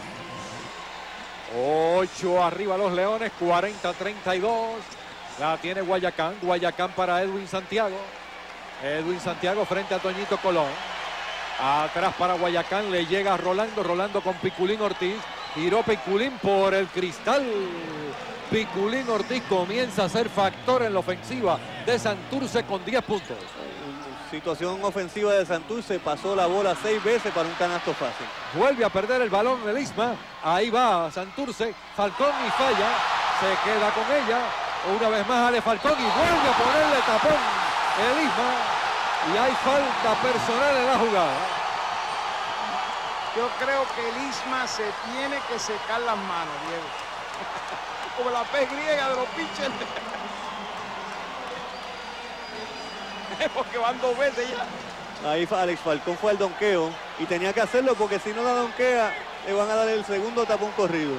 8 arriba los Leones. 40-32. La tiene Guayacán. Guayacán para Edwin Santiago. Edwin Santiago frente a Toñito Colón. Atrás para Guayacán. Le llega Rolando. Rolando con Piculín Ortiz. Tiró Piculín por el cristal. Piculín Ortiz comienza a ser factor en la ofensiva de Santurce con 10 puntos. Situación ofensiva de Santurce. Pasó la bola 6 veces para un canasto fácil. Vuelve a perder el balón Elisma. Ahí va Santurce. Falcón y falla. Se queda con ella. Una vez más Ale Falcón y vuelve a ponerle tapón Elisma. Y hay falta personal en la jugada. Yo creo que Elisma se tiene que secar las manos, Diego. Como la pez griega de los pitchers. Porque van 2 veces ya. Ahí Alex Falcón fue al donqueo y tenía que hacerlo porque si no la donquea le van a dar el segundo tapón corrido.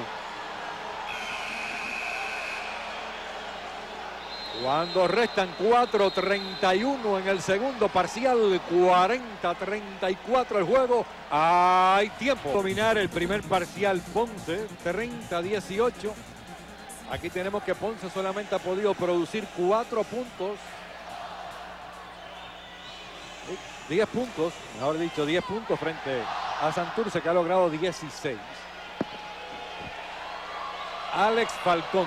Cuando restan 4:31 en el segundo parcial, 40-34 el juego, hay tiempo. Dominar el primer parcial Ponce, 30-18. Aquí tenemos que Ponce solamente ha podido producir 4 puntos. 10 puntos, mejor dicho, 10 puntos frente a Santurce, que ha logrado 16. Alex Falcón.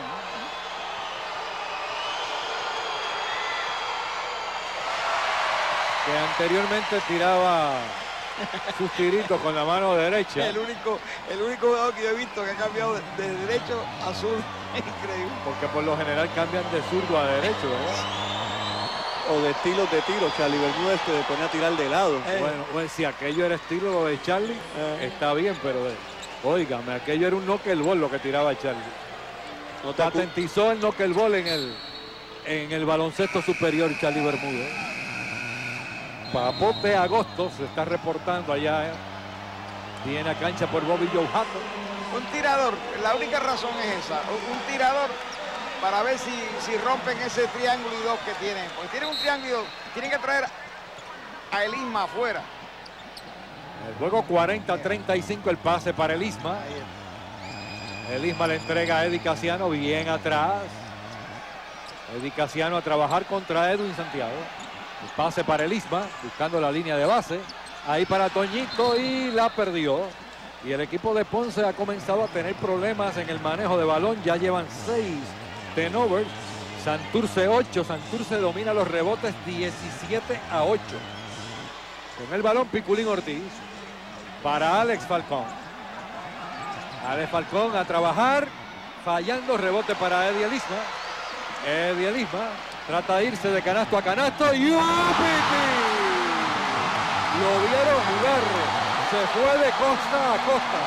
Que anteriormente tiraba sus tiritos con la mano derecha. El único jugador que yo he visto que ha cambiado de derecho a zurdo. Increíble. Porque por lo general cambian de zurdo a derecho, ¿verdad? O de estilos de tiro. Charlie Bermúdez se pone a tirar de lado. Bueno, pues si aquello era estilo de Charlie, está bien, pero óigame, aquello era un knuckleball lo que tiraba Charlie. No te Patentizó el knuckleball en el baloncesto superior Charlie Bermúdez. Papote Agosto se está reportando allá. Viene a cancha por Bobby Joe Hatton. Un tirador, la única razón es esa. Un tirador para ver si rompen ese triángulo y 2 que tienen. Porque tienen un triángulo y 2. Tienen que traer a Elisma afuera. El juego 40-35, el pase para Elisma. Elisma le entrega a Eddie Casiano bien atrás. Eddie Casiano a trabajar contra Edwin Santiago. El pase para Elisma, buscando la línea de base. Ahí para Toñito y la perdió. Y el equipo de Ponce ha comenzado a tener problemas en el manejo de balón. Ya llevan 6 turnovers. Santurce 8. Santurce domina los rebotes 17-8. Con el balón Piculín Ortiz. Para Alex Falcón. Alex Falcón a trabajar. fallando, rebote para Eddie Elisma. Eddie Elisma trata de irse de canasto a canasto y ¡Upiti! Lo vieron jugar, se fue de costa a costa.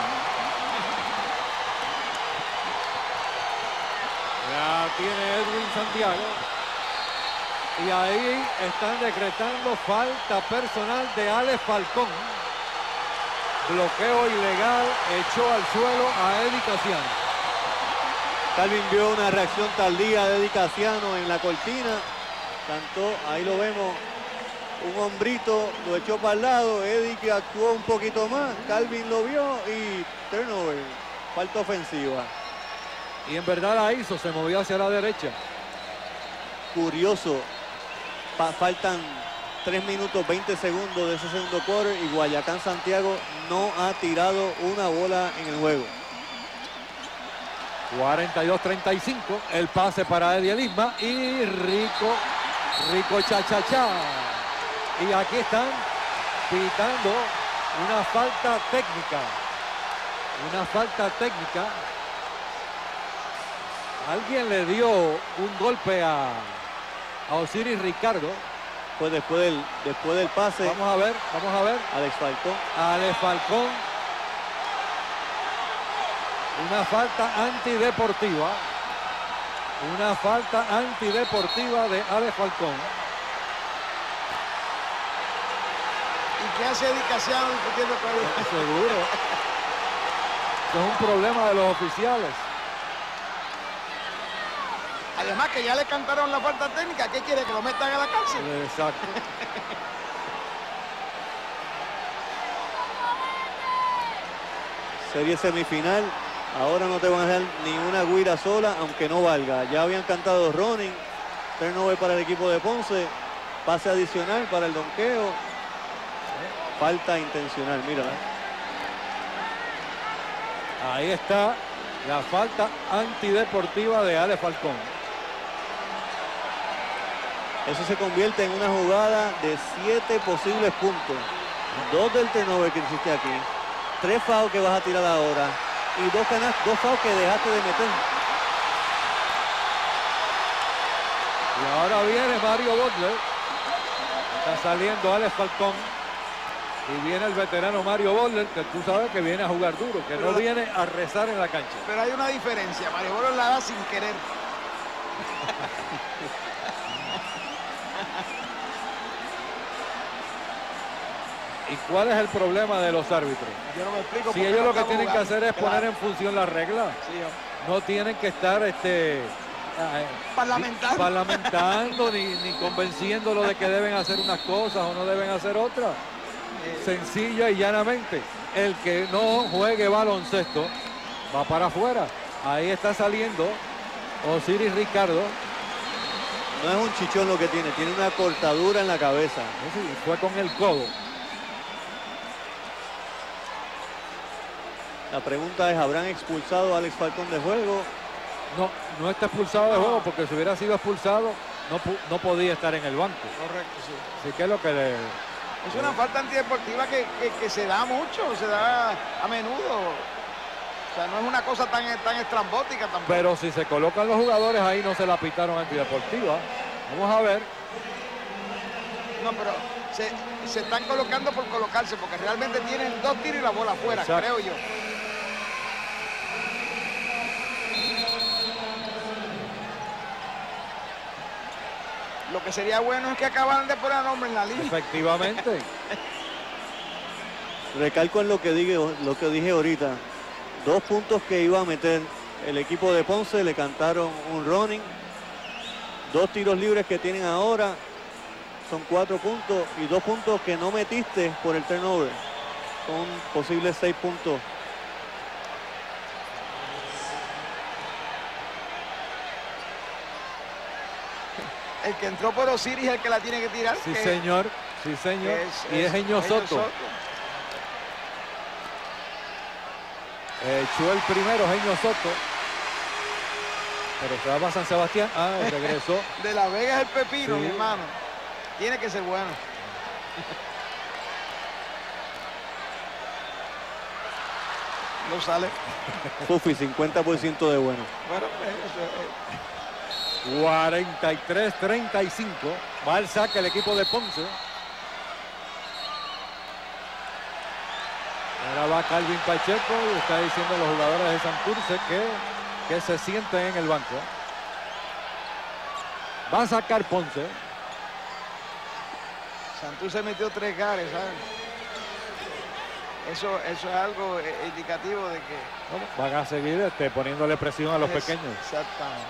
Ya tiene Edwin Santiago. Y ahí están decretando falta personal de Alex Falcón. Bloqueo ilegal, echó al suelo a Eddie Casiano. Calvin vio una reacción tardía de Eddie Casiano en la cortina. Cantó, ahí lo vemos, un hombrito, lo echó para el lado. Eddie que actuó un poquito más. Calvin lo vio y turnover, falta ofensiva. Y en verdad la hizo, se movió hacia la derecha. Curioso, faltan 3 minutos 20 segundos de ese segundo quarter y Guayacán Santiago no ha tirado una bola en el juego. 42-35, el pase para Eddie Elisma y Rico cha-cha-cha. Y aquí están pitando una falta técnica. Una falta técnica. Alguien le dio un golpe a Osiris Ricardo. Pues después del pase. Vamos a ver. Alex Falcón. Alex Falcón. Una falta antideportiva. Una falta antideportiva de Alex Falcón. ¿Y qué hace Eddie Casiano discutiendo con él? Seguro. Esto es un problema de los oficiales. Además que ya le cantaron la falta técnica. ¿Qué quiere? ¿Que lo metan a la cárcel? Exacto. Serie semifinal. Ahora no te van a dar ni una guira sola, aunque no valga. Ya habían cantado running. Turnover para el equipo de Ponce. Pase adicional para el donqueo. Falta intencional, mira. Ahí está la falta antideportiva de Alex Falcón. Eso se convierte en una jugada de 7 posibles puntos. 2 del turnover que hiciste aquí. 3 fouls que vas a tirar ahora. Y 2 fouls que dejaste de meter. Y ahora viene Mario Butler. Está saliendo Alex Falcón. Y viene el veterano Mario Butler, que tú sabes que viene a jugar duro, que no viene a rezar en la cancha. Pero hay una diferencia. Mario Butler la da sin querer. ¿Y cuál es el problema de los árbitros? Yo no me explico. Si ellos lo que tienen que hacer es poner en función las reglas. Sí, no tienen que estar parlamentando ni convenciéndolo de que deben hacer unas cosas o no deben hacer otras. Sencilla y llanamente, el que no juegue baloncesto va para afuera. Ahí está saliendo Osiris Ricardo. No es un chichón lo que tiene una cortadura en la cabeza. Sí, fue con el codo. La pregunta es, ¿habrán expulsado a Alex Falcón de juego? No está expulsado de juego, porque si hubiera sido expulsado no podía estar en el banco. Correcto, sí. Así que es lo que le... Es una falta antideportiva que se da mucho, se da a menudo. O sea, no es una cosa tan estrambótica tampoco. Pero si se colocan los jugadores ahí no se la pitaron antideportiva. Vamos a ver. No, pero se están colocando por colocarse, porque realmente tienen 2 tiros y la bola afuera, creo yo. Lo que sería bueno es que acabaran de poner nombre en la línea. Efectivamente. Recalco en lo que dije ahorita. 2 puntos que iba a meter el equipo de Ponce, le cantaron un running. 2 tiros libres que tienen ahora. Son 4 puntos y 2 puntos que no metiste por el turnover. Son posibles 6 puntos. El que entró por Osiris es el que la tiene que tirar. Sí, señor. Sí, señor. Y es Eño Soto. Echó el primero Eño Soto. Pero se va para San Sebastián. Regresó. De La Vega es el pepino, sí, mi hermano. Tiene que ser bueno. No sale. Puffy, 50% de bueno. Bueno, 43-35. Va al saque el equipo de Ponce. Ahora va Calvin Pacheco y está diciendo a los jugadores de Santurce que se sienten en el banco. Va a sacar Ponce. Santurce metió 3 gares, ¿sabes? Eso es algo indicativo de que... Bueno, van a seguir poniéndole presión a los pequeños. Exactamente.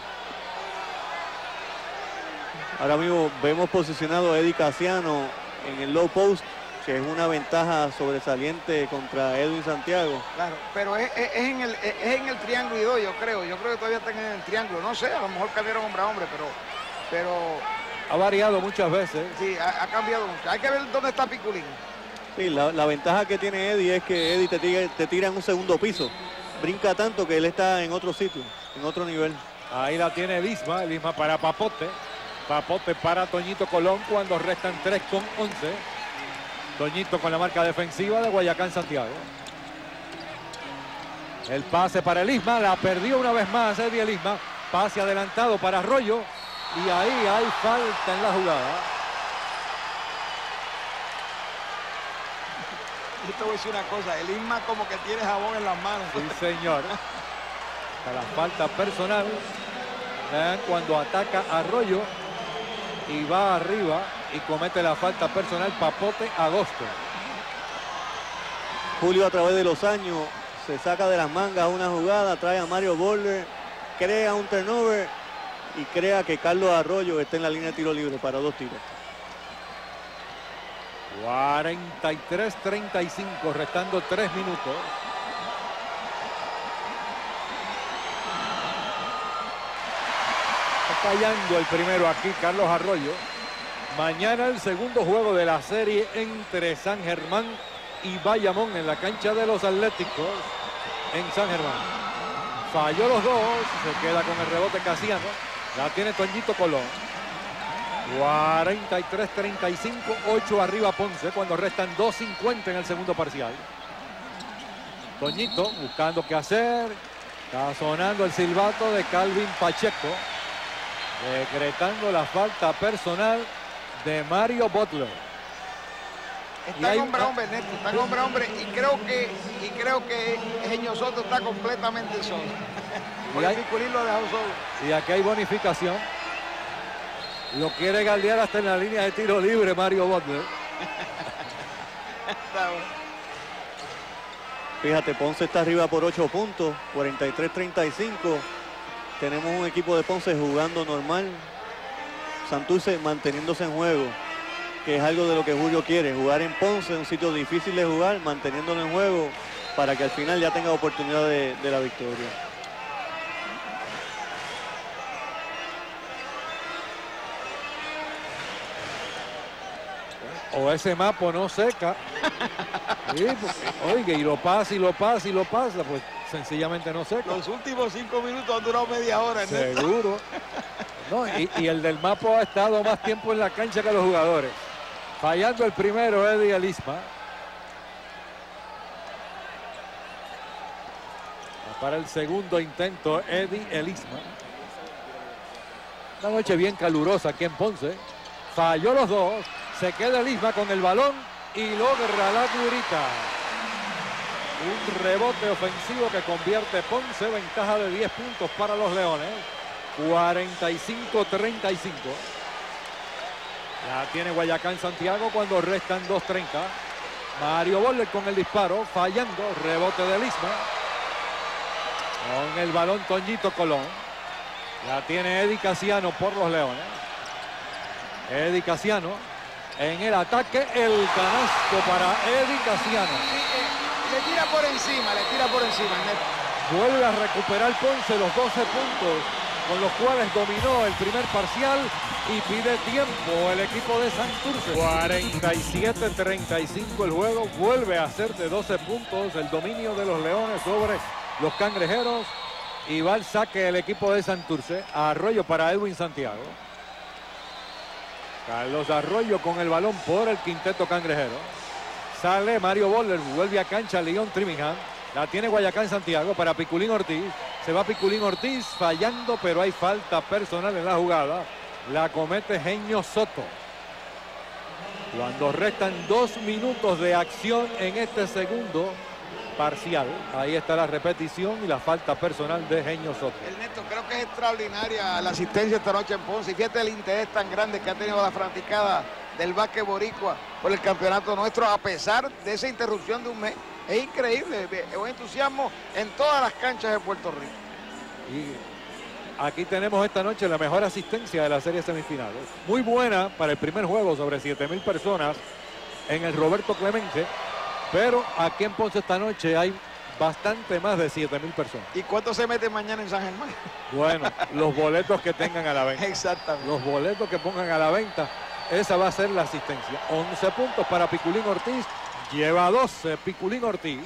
Ahora mismo vemos posicionado a Eddie Casiano en el low post, que es una ventaja sobresaliente contra Edwin Santiago. Claro, pero es en el triángulo y 2, yo creo. Yo creo que todavía están en el triángulo. No sé, a lo mejor cambiaron hombre a hombre, pero Ha variado muchas veces. sí, ha cambiado mucho. Hay que ver dónde está Piculín. Sí, la ventaja que tiene Eddie es que Eddie te tira en un segundo piso. Brinca tanto que él está en otro sitio, en otro nivel. Ahí la tiene Elisma para Papote. Papote para Toñito Colón cuando restan 3:11. Toñito con la marca defensiva de Guayacán Santiago. El pase para Elisma, la perdió una vez más Eddie Elisma. Pase adelantado para Arroyo y ahí hay falta en la jugada. Yo te voy a decir una cosa, el Isma como que tiene jabón en las manos. Sí, señor. A la falta personal. Vean cuando ataca Arroyo y va arriba y comete la falta personal Papote Agosto. Julio, a través de los años, se saca de las mangas una jugada, trae a Mario Boller, crea un turnover y crea que Carlos Arroyo esté en la línea de tiro libre para 2 tiros. 43-35, restando 3 minutos. Está fallando el primero aquí, Carlos Arroyo. Mañana el segundo juego de la serie entre San Germán y Bayamón en la cancha de los Atléticos en San Germán. Falló los dos, se queda con el rebote Casiano. La tiene Toñito Colón. 43-35, 8 arriba Ponce cuando restan 2:50 en el segundo parcial. Toñito buscando qué hacer. Está sonando el silbato de Calvin Pacheco, decretando la falta personal de Mario Butler. Está en hombre a hombre, Neto, está en hombre a hombre y creo que Genio Soto está completamente solo. Porque Piculín lo dejó solo. Y aquí hay bonificación. Lo quiere galdear hasta en la línea de tiro libre Mario Butler. Fíjate, Ponce está arriba por 8 puntos, 43-35. Tenemos un equipo de Ponce jugando normal. Santurce manteniéndose en juego, que es algo de lo que Julio quiere, jugar en Ponce, un sitio difícil de jugar, manteniéndolo en juego para que al final ya tenga oportunidad de la victoria. O ese mapa no seca. Sí, porque, oiga, y lo pasa, pues sencillamente no seca. Los últimos 5 minutos han durado media hora, Neto. Seguro. No, y el del mapa ha estado más tiempo en la cancha que los jugadores. Fallando el primero, Eddie Elisma. Para el segundo intento, Eddie Elisma. Una noche bien calurosa aquí en Ponce. Falló los dos. Se queda Elisma con el balón y logra la curita. Un rebote ofensivo que convierte Ponce, ventaja de 10 puntos para los Leones. 45-35. Ya tiene Guayacán Santiago cuando restan 2:30. Mario Boller con el disparo, fallando, rebote de Elisma. Con el balón Toñito Colón. Ya tiene Eddie Casiano por los Leones. Eddie Casiano en el ataque, el canasto para Eddie Casiano. Le tira por encima, Neto. Vuelve a recuperar Ponce los 12 puntos con los cuales dominó el primer parcial y pide tiempo el equipo de Santurce. 47-35 el juego, vuelve a ser de 12 puntos el dominio de los Leones sobre los Cangrejeros y va al saque el equipo de Santurce. Arroyo para Edwin Santiago. Carlos Arroyo con el balón por el quinteto cangrejero. Sale Mario Boller, vuelve a cancha Leon Trimingham. La tiene Guayacán Santiago para Piculín Ortiz. Se va Piculín Ortiz fallando, pero hay falta personal en la jugada. La comete Genio Soto. Cuando restan 2 minutos de acción en este segundo parcial. Ahí está la repetición y la falta personal de Genio Soto. Ernesto, creo que es extraordinaria la asistencia esta noche en Ponce. Y fíjate el interés tan grande que ha tenido la fanaticada del básquet boricua por el campeonato nuestro, a pesar de esa interrupción de un mes. Es increíble, es un entusiasmo en todas las canchas de Puerto Rico. Y aquí tenemos esta noche la mejor asistencia de la serie semifinales. Muy buena para el primer juego, sobre 7,000 personas en el Roberto Clemente. Pero aquí en Ponce esta noche hay bastante más de 7,000 personas. ¿Y cuánto se mete mañana en San Germán? Bueno, los boletos que tengan a la venta. Exactamente. Los boletos que pongan a la venta, esa va a ser la asistencia. 11 puntos para Piculín Ortiz. Lleva 12 Piculín Ortiz.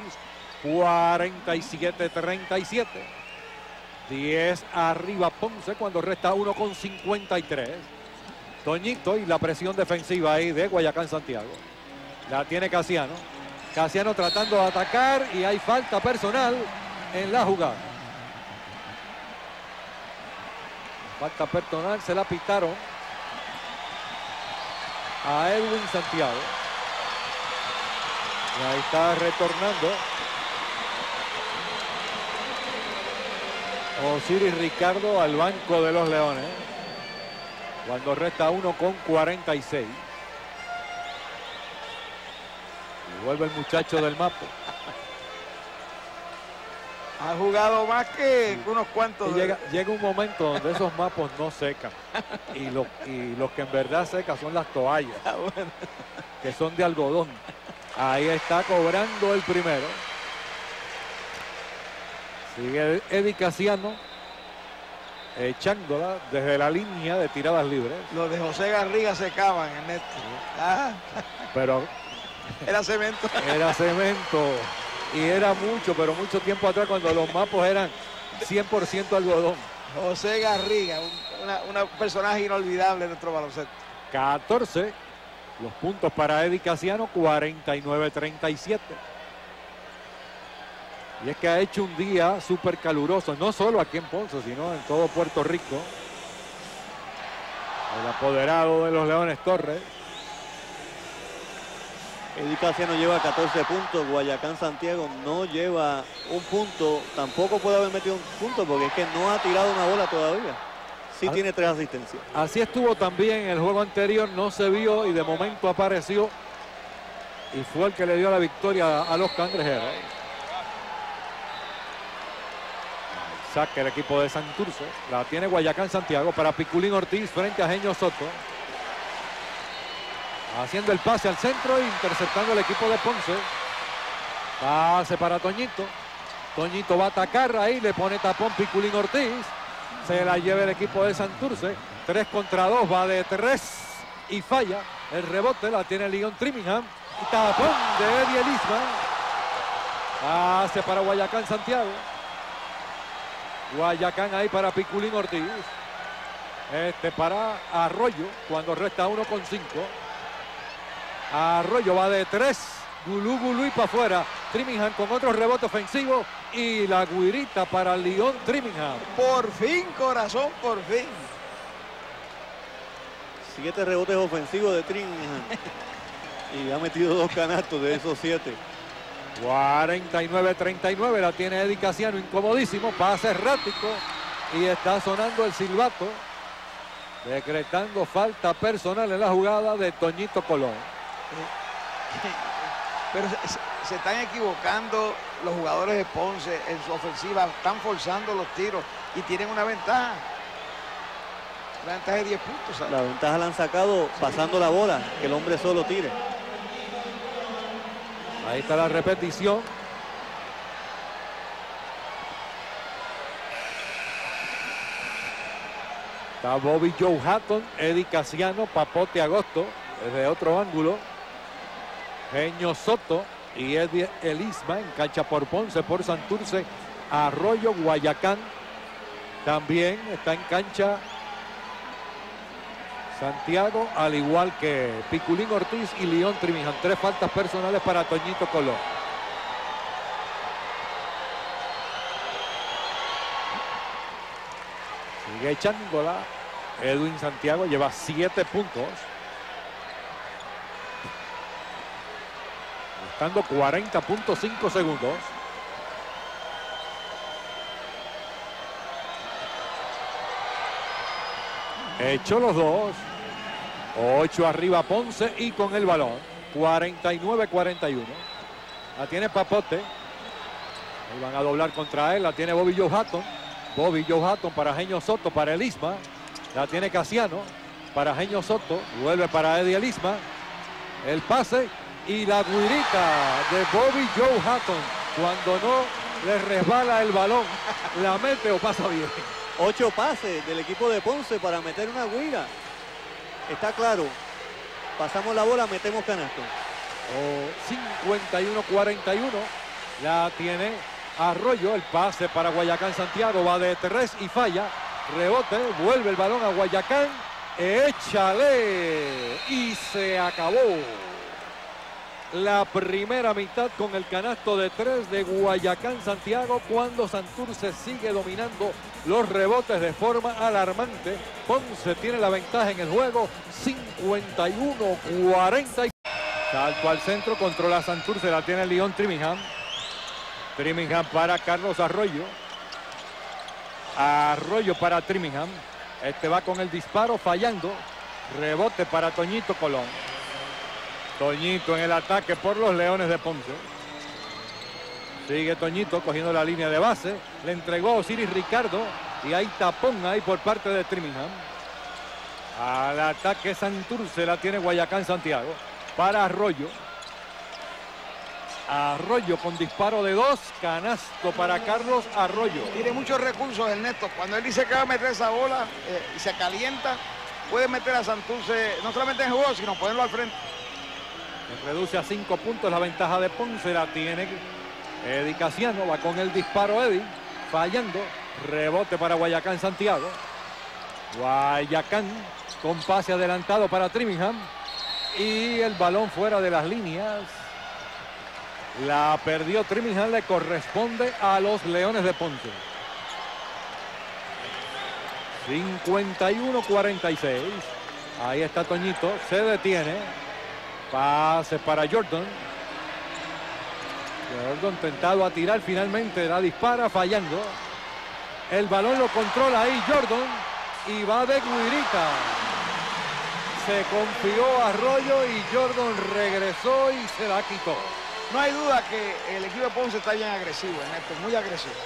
47-37. 10 arriba Ponce cuando resta 1,53. Toñito y la presión defensiva ahí de Guayacán Santiago. La tiene Casiano. Casiano tratando de atacar y hay falta personal en la jugada. Falta personal, se la pitaron a Edwin Santiago. Y ahí está retornando Osiris Ricardo al banco de los Leones. Cuando resta 1,46. Vuelve el muchacho del Mapo. Ha jugado más que unos cuantos. Y llega un momento donde esos mapos no secan. Y los que en verdad secan son las toallas. Bueno. Que son de algodón. Ahí está cobrando el primero. Sigue Eddie Casiano echándola desde la línea de tiradas libres. Los de José Garriga secaban, Ernesto. Ah. Pero era cemento. Era cemento. Y era mucho, pero mucho tiempo atrás cuando los mapos eran 100% algodón. José Garriga, un personaje inolvidable de nuestro baloncesto. 14 los puntos para Eddie Casiano, 49-37. Y es que ha hecho un día súper caluroso, no solo aquí en Ponce, sino en todo Puerto Rico. El apoderado de los Leones Torres. Eddie Casiano lleva 14 puntos, Guayacán Santiago no lleva un punto, tampoco puede haber metido un punto porque es que no ha tirado una bola todavía. Sí tiene 3 asistencias. Así estuvo también en el juego anterior, no se vio y de momento apareció y fue el que le dio la victoria a los Cangrejeros. Saque el equipo de Santurce, la tiene Guayacán Santiago para Piculín Ortiz frente a Genio Soto. Haciendo el pase al centro e interceptando el equipo de Ponce. Pase para Toñito. Toñito va a atacar ahí, le pone tapón Piculín Ortiz. Se la lleva el equipo de Santurce. 3 contra 2, va de 3 y falla. El rebote la tiene Leon Trimingham. Y tapón de Eddie Elisma. Pase para Guayacán Santiago. Guayacán ahí para Piculín Ortiz. Para Arroyo cuando resta 1,5. Arroyo va de 3. Gulú y para afuera. Trimingham con otro rebote ofensivo. Y la guirita para Leon Trimingham. Por fin, corazón, por fin. 7 rebotes ofensivos de Trimingham. Y ha metido 2 canastos de esos 7. 49-39. La tiene Eddie Casiano incomodísimo. Pase errático. Y está sonando el silbato. Decretando falta personal en la jugada de Toñito Colón. Pero se están equivocando los jugadores de Ponce en su ofensiva, están forzando los tiros y tienen una ventaja. Una ventaja de 10 puntos. ¿Sabes? La ventaja la han sacado pasando la bola, que el hombre solo tire. Ahí está la repetición. Está Bobby Joe Hatton, Eddie Casiano, Papote Agosto desde otro ángulo. Genio Soto y Eddie Elisma en cancha por Ponce, por Santurce. Arroyo, Guayacán también está en cancha Santiago, al igual que Piculín Ortiz y Leon Trimingham. 3 faltas personales para Toñito Colón. Sigue echándola. Edwin Santiago lleva 7 puntos. Buscando 40.5 segundos. Echó los dos. 8 arriba Ponce y con el balón. 49-41. La tiene Papote. Ahí van a doblar contra él. La tiene Bobby Joe Hatton. Bobby Joe Hatton para Genio Soto, para Elisma. La tiene Casiano para Genio Soto. Vuelve para Eddie Elisma. El pase y la guirita de Bobby Joe Hatton. Cuando no le resbala el balón, la mete o pasa bien. 8 pases del equipo de Ponce para meter una guira. Está claro. Pasamos la bola, metemos canasto. 51-41. La tiene Arroyo. El pase para Guayacán Santiago. Va de 3 y falla. Rebote. Vuelve el balón a Guayacán. Échale. Y se acabó la primera mitad con el canasto de 3 de Guayacán Santiago, cuando Santurce sigue dominando los rebotes de forma alarmante. Ponce tiene la ventaja en el juego, 51-40. Salto al centro, controla Santurce, la tiene Leon Trimingham. Trimingham para Carlos Arroyo. Arroyo para Trimingham. Este va con el disparo, fallando. Rebote para Toñito Colón. Toñito en el ataque por los Leones de Ponce. Sigue Toñito cogiendo la línea de base. Le entregó a Osiris Ricardo. Y hay tapón ahí por parte de Trimingham. Al ataque Santurce, la tiene Guayacán Santiago. Para Arroyo. Arroyo con disparo de 2. Canasto para Carlos Arroyo. Tiene muchos recursos Ernesto. Cuando él dice que va a meter esa bola y se calienta, puede meter a Santurce no solamente en juego, sino ponerlo al frente. Reduce a 5 puntos la ventaja de Ponce. La tiene Eddie Casiano. Va con el disparo Eddie. Fallando. Rebote para Guayacán Santiago. Guayacán con pase adelantado para Trimingham. Y el balón fuera de las líneas. La perdió Trimingham. Le corresponde a los Leones de Ponce. 51-46. Ahí está Toñito. Se detiene. Pase para Jordan. Jordan tentado a tirar, finalmente la dispara, fallando. El balón lo controla ahí Jordan y va de guirita. Se confió Arroyo y Jordan regresó y se la quitó. No hay duda que el equipo de Ponce está bien agresivo, Ernesto, muy agresivo.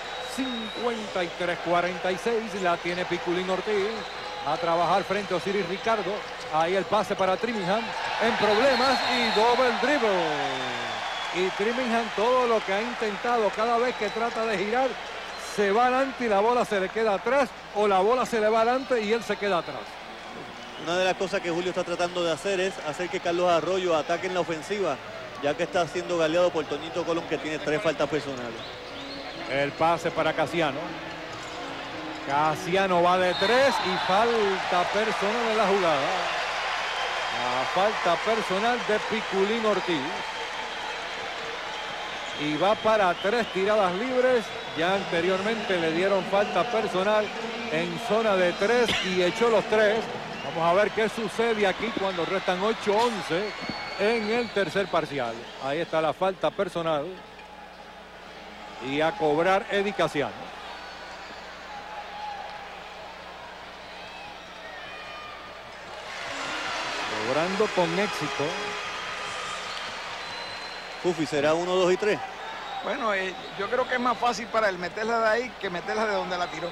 53-46, la tiene Piculín Ortiz. A trabajar frente a Osiris Ricardo. Ahí el pase para Trimingham. En problemas y doble dribble. Y Trimingham, todo lo que ha intentado, cada vez que trata de girar, se va adelante y la bola se le queda atrás, o la bola se le va adelante y él se queda atrás. Una de las cosas que Julio está tratando de hacer es hacer que Carlos Arroyo ataque en la ofensiva, ya que está siendo galeado por Toñito Colón, que tiene 3 faltas personales. El pase para Casiano. Casiano va de 3 y falta personal en la jugada. La falta personal de Piculín Ortiz. Y va para 3 tiradas libres. Ya anteriormente le dieron falta personal en zona de 3 y echó los 3. Vamos a ver qué sucede aquí cuando restan 8-11 en el tercer parcial. Ahí está la falta personal. Y a cobrar Eddie Casiano. Cobrando con éxito. Fufi, ¿será 1, 2 y 3? Bueno, yo creo que es más fácil para él meterla de ahí que meterla de donde la tiró.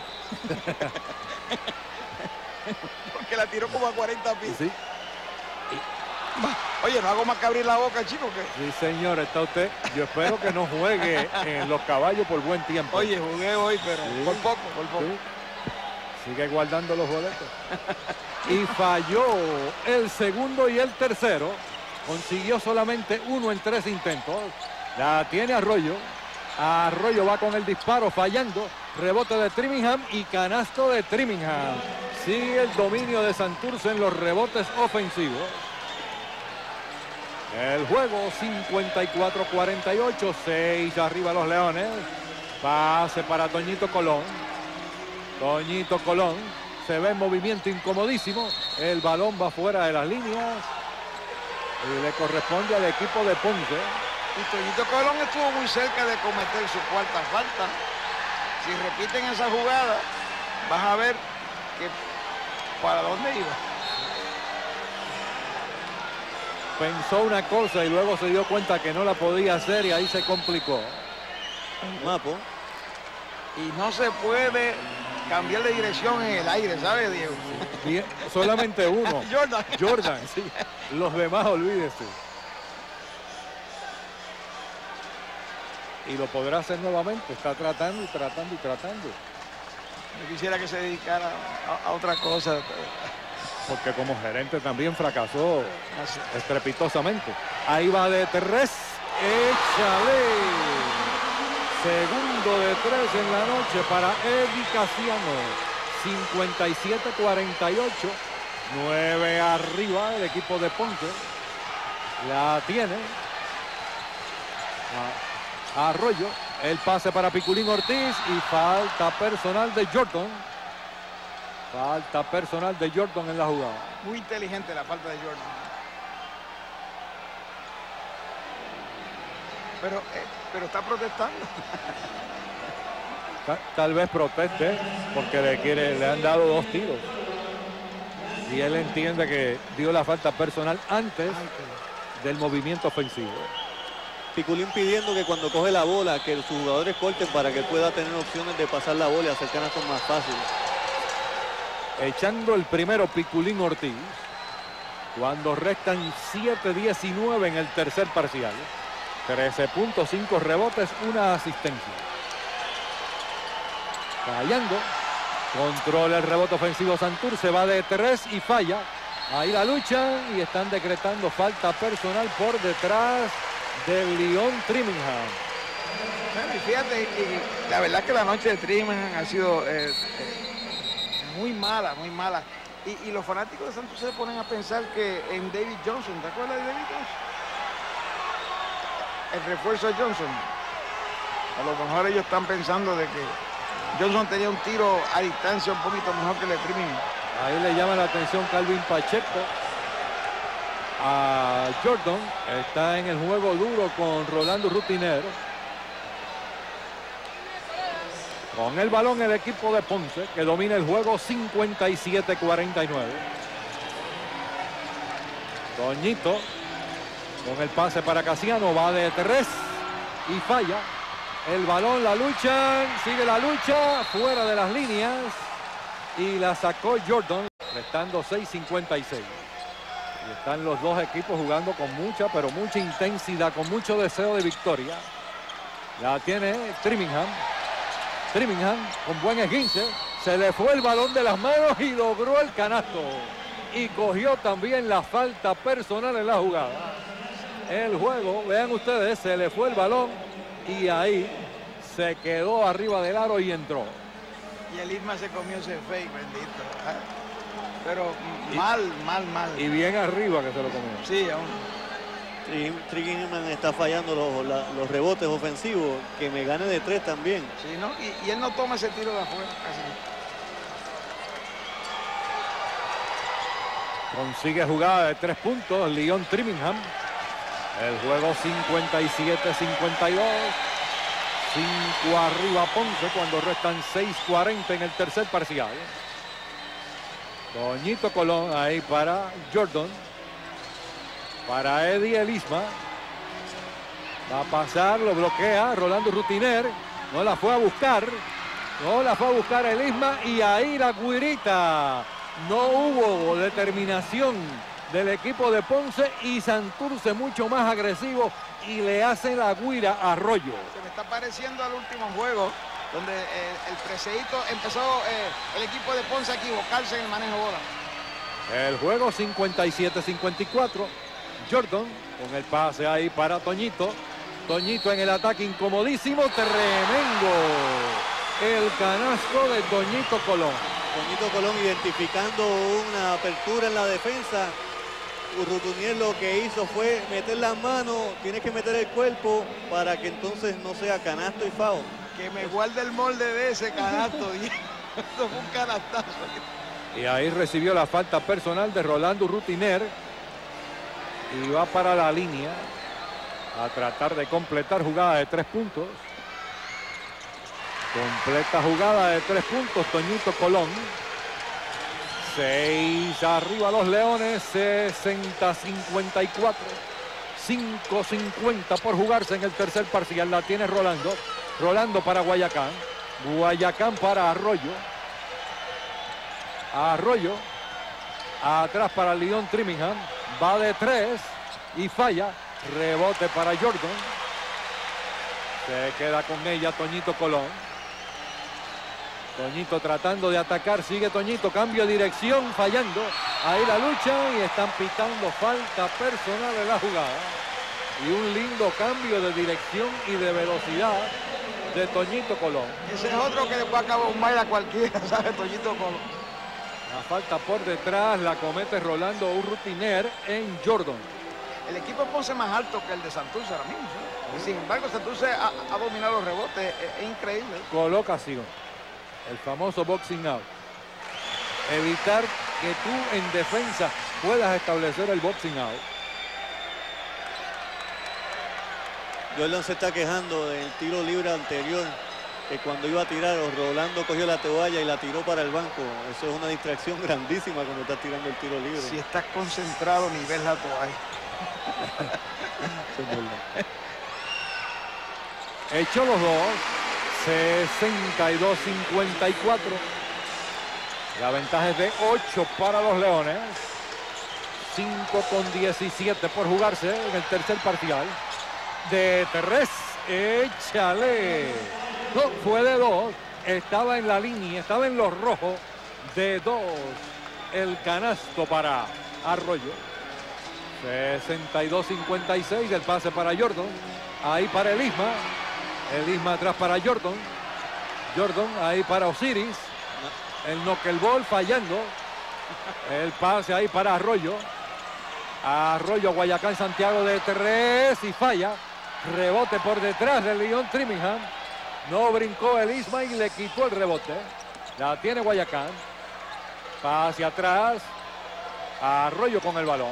Porque la tiró como a 40 pies. Sí. Oye, no hago más que abrir la boca, chico. Que... Sí, señor, está usted. Yo espero que no juegue en los caballos por buen tiempo. Oye, jugué hoy, pero sí, por poco. Sí. Sigue guardando los boletos. Y falló el segundo y el tercero. Consiguió solamente 1 en 3 intentos. La tiene Arroyo. Arroyo va con el disparo, fallando. Rebote de Trimingham y canasto de Trimingham. Sigue el dominio de Santurce en los rebotes ofensivos. El juego 54-48. 6 arriba los Leones. Pase para Toñito Colón. Toñito Colón se ve en movimiento incomodísimo. El balón va fuera de las líneas. Y le corresponde al equipo de Ponce. Y Toñito Colón estuvo muy cerca de cometer su cuarta falta. Si repiten esa jugada, vas a ver que para dónde iba. Pensó una cosa y luego se dio cuenta que no la podía hacer y ahí se complicó. Mapo. Y no se puede cambiar de dirección en el aire, ¿sabe, Diego? Bien, solamente uno. Jordan. Jordan, sí. Los demás, olvídese. Y lo podrá hacer nuevamente. Está tratando y tratando y tratando. Yo quisiera que se dedicara a otra cosa. Porque como gerente también fracasó estrepitosamente. Ahí va de 3. Échale. Segundo de 3 en la noche para Eddie Casiano. 57-48. 9 arriba el equipo de Ponce. La tiene Arroyo. El pase para Piculín Ortiz y falta personal de Jordan. Falta personal de Jordan en la jugada. Muy inteligente la falta de Jordan. Pero está protestando. Tal vez proteste porque le han dado 2 tiros. Y él entiende que dio la falta personal antes del movimiento ofensivo. Piculín pidiendo que cuando coge la bola, que sus jugadores corten para que pueda tener opciones de pasar la bola y hacer canastos más fáciles. Echando el primero Piculín Ortiz. Cuando restan 7-19 en el tercer parcial. 13.5 rebotes, 1 asistencia. Fallando. Controla el rebote ofensivo Santurce. Va de 3 y falla. Ahí la lucha y están decretando falta personal por detrás de Leon Trimingham. Bueno, y fíjate, y la verdad que la noche de Trimingham ha sido muy mala, muy mala. Y los fanáticos de Santos se ponen a pensar que en David Johnson, ¿te acuerdas de David Johnson? El refuerzo de Johnson. A lo mejor ellos están pensando de que Johnson tenía un tiro a distancia un poquito mejor que el de Trimingham. Ahí le llama la atención Calvin Pacheco. A Jordan está en el juego duro con Rolando Rutiner. Con el balón el equipo de Ponce que domina el juego 57-49. Toñito con el pase para Casiano, va de 3 y falla. El balón, la lucha, sigue la lucha, fuera de las líneas y la sacó Jordan, restando 6:56. Y están los dos equipos jugando con mucha, pero mucha intensidad, con mucho deseo de victoria. La tiene Trimingham. Trimingham con buen esguince. Se le fue el balón de las manos y logró el canasto. Y cogió también la falta personal en la jugada. El juego, vean ustedes, se le fue el balón y ahí se quedó arriba del aro y entró. Y el Isma se comió ese fake, bendito. Pero mal. Y bien arriba que se lo comió. Sí, aún. Trimingham está fallando los rebotes ofensivos, que me gane de 3 también. Sí, ¿no? Y él no toma ese tiro de afuera casi. Consigue jugada de 3 puntos, Leon Trimingham. El juego 57-52. 5 arriba Ponce cuando restan 6:40 en el tercer parcial. Toñito Colón ahí para Jordan. Para Eddie Elisma. Va a pasar, lo bloquea Rolando Rutiner. No la fue a buscar. No la fue a buscar Elisma y ahí la guirita. No hubo determinación del equipo de Ponce y Santurce mucho más agresivo y le hace la guira a Arroyo. Se me está pareciendo al último juego donde el preceíto empezó el equipo de Ponce a equivocarse en el manejo de bola. El juego 57-54. Jordan con el pase ahí para Toñito. Toñito en el ataque incomodísimo, tremendo. El canasto de Toñito Colón. Toñito Colón identificando una apertura en la defensa. Rutinier lo que hizo fue meter las manos, tiene que meter el cuerpo para que entonces no sea canasto y foul. Que me guarde el molde de ese canasto. Eso fue un canastazo. Y ahí recibió la falta personal de Rolando Rutiner. Y va para la línea a tratar de completar jugada de 3 puntos. Completa jugada de 3 puntos Toñito Colón. 6 arriba los Leones, 60-54. 5:50 por jugarse en el tercer parcial. La tiene Rolando. Rolando para Guayacán. Guayacán para Arroyo. Arroyo. Atrás para Leon Trimingham. Va de 3 y falla. Rebote para Jordan. Se queda con ella Toñito Colón. Toñito tratando de atacar. Sigue Toñito. Cambio de dirección. Fallando. Ahí la lucha y están pitando falta personal en la jugada. Y un lindo cambio de dirección y de velocidad de Toñito Colón. Ese es otro que le puede acabar un baile a cualquiera, ¿sabe? Toñito Colón. La falta por detrás la comete Rolando Urrutiner en Jordan. El equipo de Ponce es más alto que el de Santurce ahora mismo, ¿sí? Sin embargo, Santurce ha dominado los rebotes. Es increíble. Colocación. El famoso boxing out. Evitar que tú en defensa puedas establecer el boxing out. Jordan se está quejando del tiro libre anterior, que cuando iba a tirar, Rolando cogió la toalla y la tiró para el banco. Eso es una distracción grandísima cuando estás tirando el tiro libre. Si estás concentrado, ni ves la toalla. Echó los dos. 62-54. La ventaja es de 8 para los Leones. 5:17 por jugarse en el tercer parcial. De 3, échale. No, fue de 2. Estaba en la línea, estaba en los rojos. De 2, el canasto para Arroyo. 62-56, el pase para Jordan. Ahí para Elisma. Elisma atrás para Jordan. Jordan ahí para Osiris. El knuckleball fallando. El pase ahí para Arroyo. Arroyo, Guayacán, Santiago de 3 y falla. Rebote por detrás de Leon Trimingham. No brincó Elisma y le quitó el rebote. La tiene Guayacán. Pase atrás. Arroyo con el balón.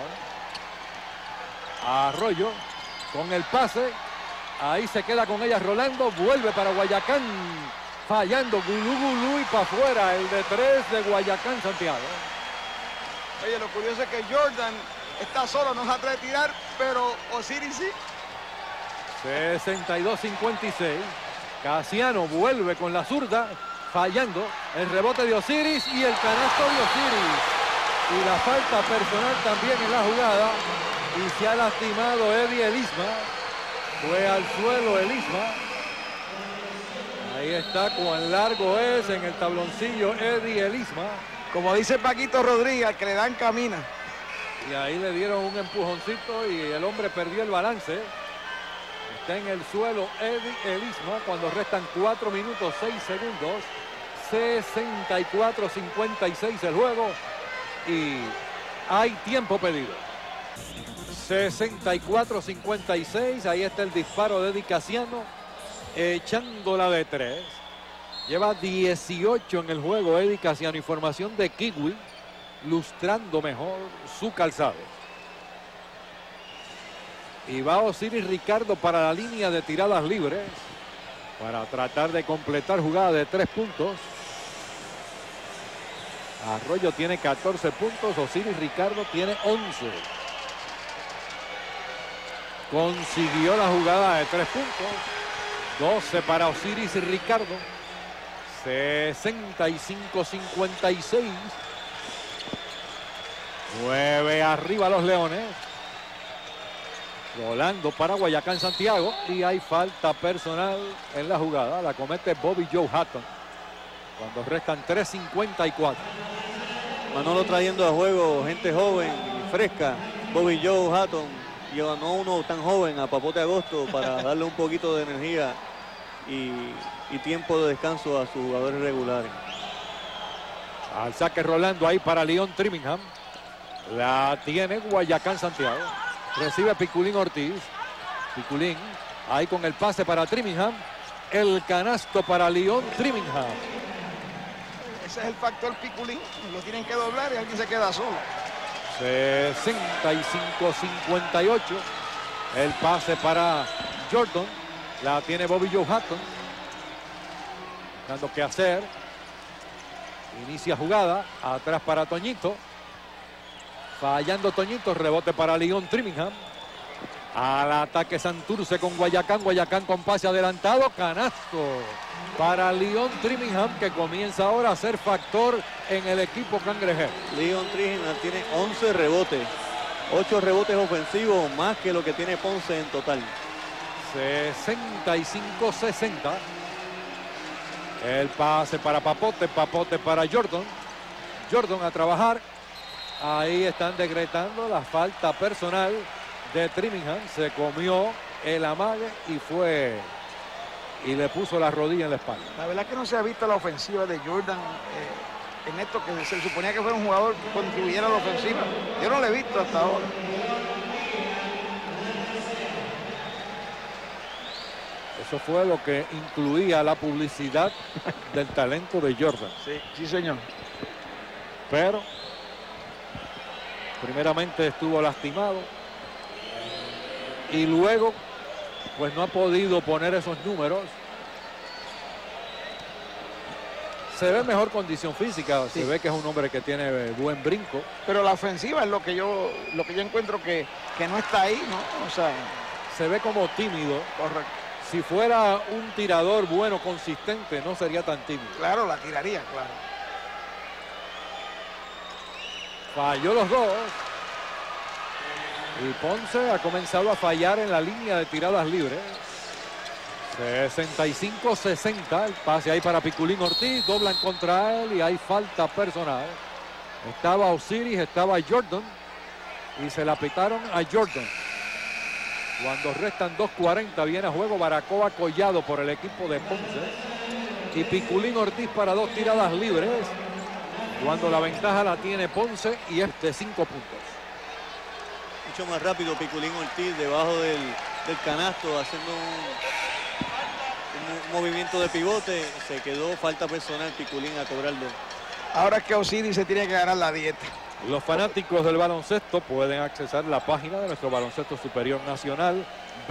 Arroyo con el pase. Ahí se queda con ella Rolando. Vuelve para Guayacán. Fallando. Gulú y para afuera. El de 3 de Guayacán, Santiago. Oye, lo curioso es que Jordan está solo, no se atreve a tirar, pero Osiris sí. 62-56. Casiano vuelve con la zurda, fallando. El rebote de Osiris y el canasto de Osiris. Y la falta personal también en la jugada. Y se ha lastimado Eddie Elisma. Fue al suelo Elisma. Ahí está, cuán largo es en el tabloncillo Eddie Elisma. Como dice Paquito Rodríguez, al que le dan camina. Y ahí le dieron un empujoncito y el hombre perdió el balance. Está en el suelo Eddie Elisma cuando restan 4 minutos 6 segundos. 64-56 el juego. Y hay tiempo pedido. 64-56. Ahí está el disparo de Eddie Casiano. Echándola de 3. Lleva 18 en el juego Eddie Casiano. Información de Kiwi. Lustrando mejor su calzado. Y va Osiris Ricardo para la línea de tiradas libres. Para tratar de completar jugada de 3 puntos. Arroyo tiene 14 puntos. Osiris Ricardo tiene 11. Consiguió la jugada de 3 puntos. 12 para Osiris Ricardo. 65-56. 9 arriba los Leones. Rolando para Guayacán, Santiago. Y hay falta personal en la jugada. La comete Bobby Joe Hatton. Cuando restan 3:54. Manolo trayendo a juego gente joven y fresca. Bobby Joe Hatton. Y no uno tan joven a Papote Agosto para darle un poquito de energía y tiempo de descanso a sus jugadores regulares. Al saque Rolando ahí para Leon Trimingham. La tiene Guayacán, Santiago. Recibe Piculín Ortiz. Piculín ahí con el pase para Trimingham. El canasto para Leon Trimingham. Ese es el factor Piculín. Lo tienen que doblar y alguien se queda solo. 65-58. El pase para Jordan. La tiene Bobby Joe Hatton. Dando que hacer. Inicia jugada. Atrás para Toñito. Fallando Toñito. Rebote para Leon Trimingham. Al ataque Santurce con Guayacán. Guayacán con pase adelantado. Canasto para Leon Trimingham, que comienza ahora a ser factor en el equipo cangrejero. Leon Trimingham tiene 11 rebotes. 8 rebotes ofensivos, más que lo que tiene Ponce en total. 65-60. El pase para Papote. Papote para Jordan. Jordan a trabajar. Ahí están decretando la falta personal de Trimingham. Se comió el amague y fue y le puso la rodilla en la espalda. La verdad que no se ha visto la ofensiva de Jordan en esto, que se suponía que fuera un jugador que contribuyera a la ofensiva. Yo no lo he visto hasta ahora. Eso fue lo que incluía la publicidad del talento de Jordan. Sí, señor. Pero primeramente estuvo lastimado y luego pues no ha podido poner esos números. Se ve mejor condición física, sí. Se ve que es un hombre que tiene buen brinco. Pero la ofensiva es lo que yo encuentro que no está ahí, ¿no? O sea, se ve como tímido. Correcto. Si fuera un tirador bueno, consistente, no sería tan tímido. Claro, la tiraría, claro. Falló los dos. Y Ponce ha comenzado a fallar en la línea de tiradas libres. 65-60. El pase ahí para Piculín Ortiz. Doblan contra él y hay falta personal. Estaba Osiris, estaba Jordan. Y se la pitaron a Jordan. Cuando restan 2:40 viene a juego Baracoa Collado por el equipo de Ponce. Y Piculín Ortiz para 2 tiradas libres. Cuando la ventaja la tiene Ponce y es de 5 puntos. Mucho más rápido Piculín Ortiz debajo del canasto, haciendo un movimiento de pivote. Se quedó falta personal Piculín a cobrarlo. Ahora es que Osiris se tiene que ganar la dieta. Los fanáticos del baloncesto pueden accesar la página de nuestro baloncesto superior nacional,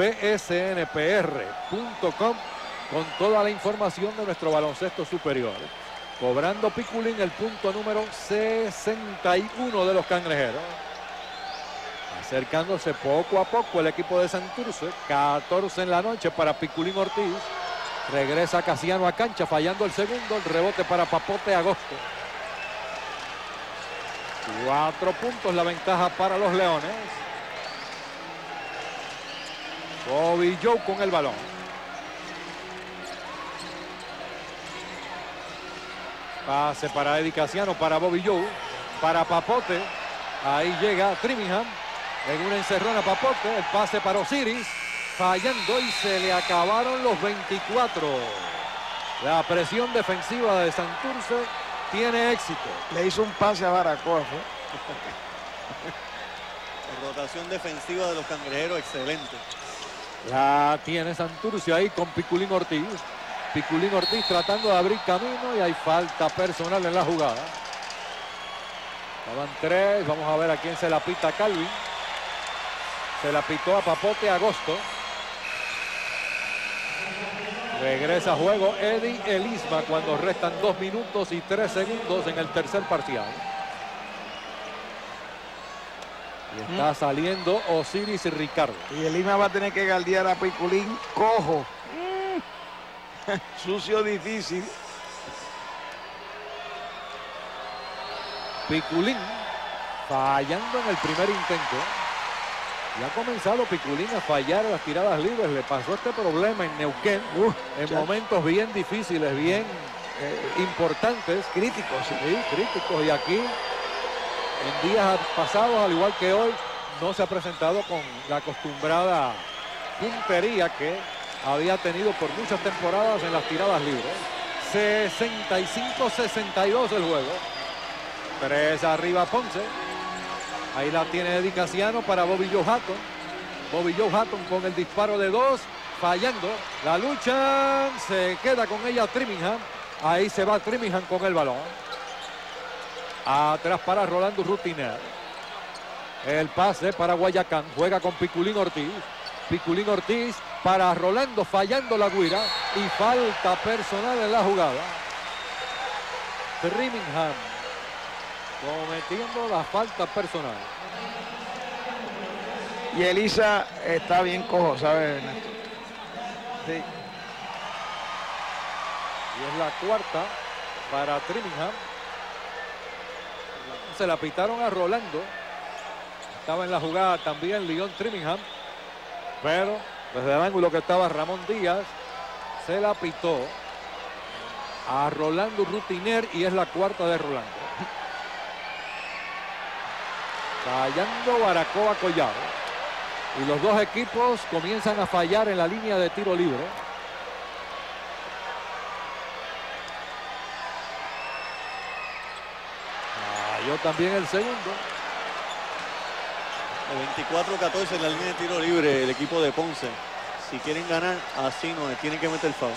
bsnpr.com, con toda la información de nuestro baloncesto superior. Cobrando Piculín el punto número 61 de los cangrejeros. Acercándose poco a poco el equipo de Santurce. 14 en la noche para Piculín Ortiz. Regresa Casiano a cancha, fallando el segundo. El rebote para Papote Agosto. 4 puntos la ventaja para los Leones. Bobby Joe con el balón. Pase para Eddie Casiano, para Bobby Joe, para Papote. Ahí llega Trimingham. En una encerrona Papote. El pase para Osiris. Fallando y se le acabaron los 24. La presión defensiva de Santurce tiene éxito. Le hizo un pase a Baracoa. La rotación defensiva de los cangrejeros excelente. La tiene Santurce ahí con Piculín Ortiz. Piculín Ortiz tratando de abrir camino y hay falta personal en la jugada. Estaban 3. Vamos a ver a quién se la pita Calvin. Se la pitó a Papote Agosto. Regresa a juego Eddie Elisma cuando restan 2 minutos y 3 segundos en el tercer parcial. Y está saliendo Osiris y Ricardo. Y Elisma va a tener que guardiar a Piculín cojo. Sucio, difícil. Piculín fallando en el primer intento. Y ha comenzado Piculín a fallar en las tiradas libres. Le pasó este problema en Neuquén en momentos bien difíciles, bien importantes. Críticos. Sí, críticos. Y aquí, en días pasados, al igual que hoy, no se ha presentado con la acostumbrada puntería que había tenido por muchas temporadas en las tiradas libres. 65-62 el juego. 3 arriba Ponce. Ahí la tiene Eddie Casiano para Bobby Joe Hatton. Bobby Joe Hatton con el disparo de 2. Fallando. La lucha. Se queda con ella Trimingham. Ahí se va Trimingham con el balón. Atrás para Rolando Rutiner. El pase para Guayacán. Juega con Piculín Ortiz. Piculín Ortiz para Rolando, fallando la guira. Y falta personal en la jugada. Trimingham cometiendo la falta personal. Y Elisa está bien cojo, ¿sabes, Ernesto? Sí. Y es la cuarta para Trimingham. Se la pitaron a Rolando. Estaba en la jugada también Leon Trimingham. Pero desde el ángulo que estaba Ramón Díaz, se la pitó a Rolando Rutiner y es la cuarta de Rolando. Fallando Baracoa Collado. Y los dos equipos comienzan a fallar en la línea de tiro libre. Falló también el segundo. 24-14 en la línea de tiro libre el equipo de Ponce. Si quieren ganar, así no, tienen que meter foul.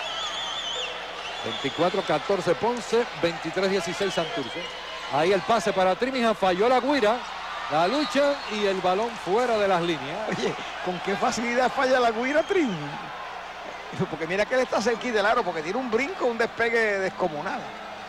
24-14 Ponce, 23-16 Santurce. Ahí el pase para Trimingham, falló la guira, la lucha y el balón fuera de las líneas. Oye, ¿con qué facilidad falla la guira, Trim? Porque mira que él está cerquita del aro, porque tiene un brinco, un despegue descomunal.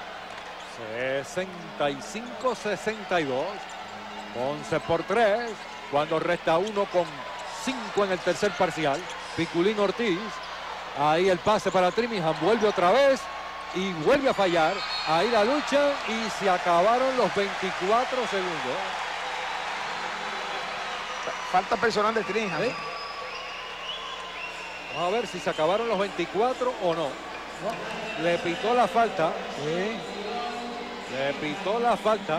65-62. Ponce por 3. Cuando resta 1:5 en el tercer parcial. Piculín Ortiz. Ahí el pase para Trimingham. Vuelve otra vez y vuelve a fallar. Ahí la lucha y se acabaron los 24 segundos. Falta personal de Trimingham. ¿Sí? Vamos a ver si se acabaron los 24 o no. Le pitó la falta. Sí. Le pitó la falta.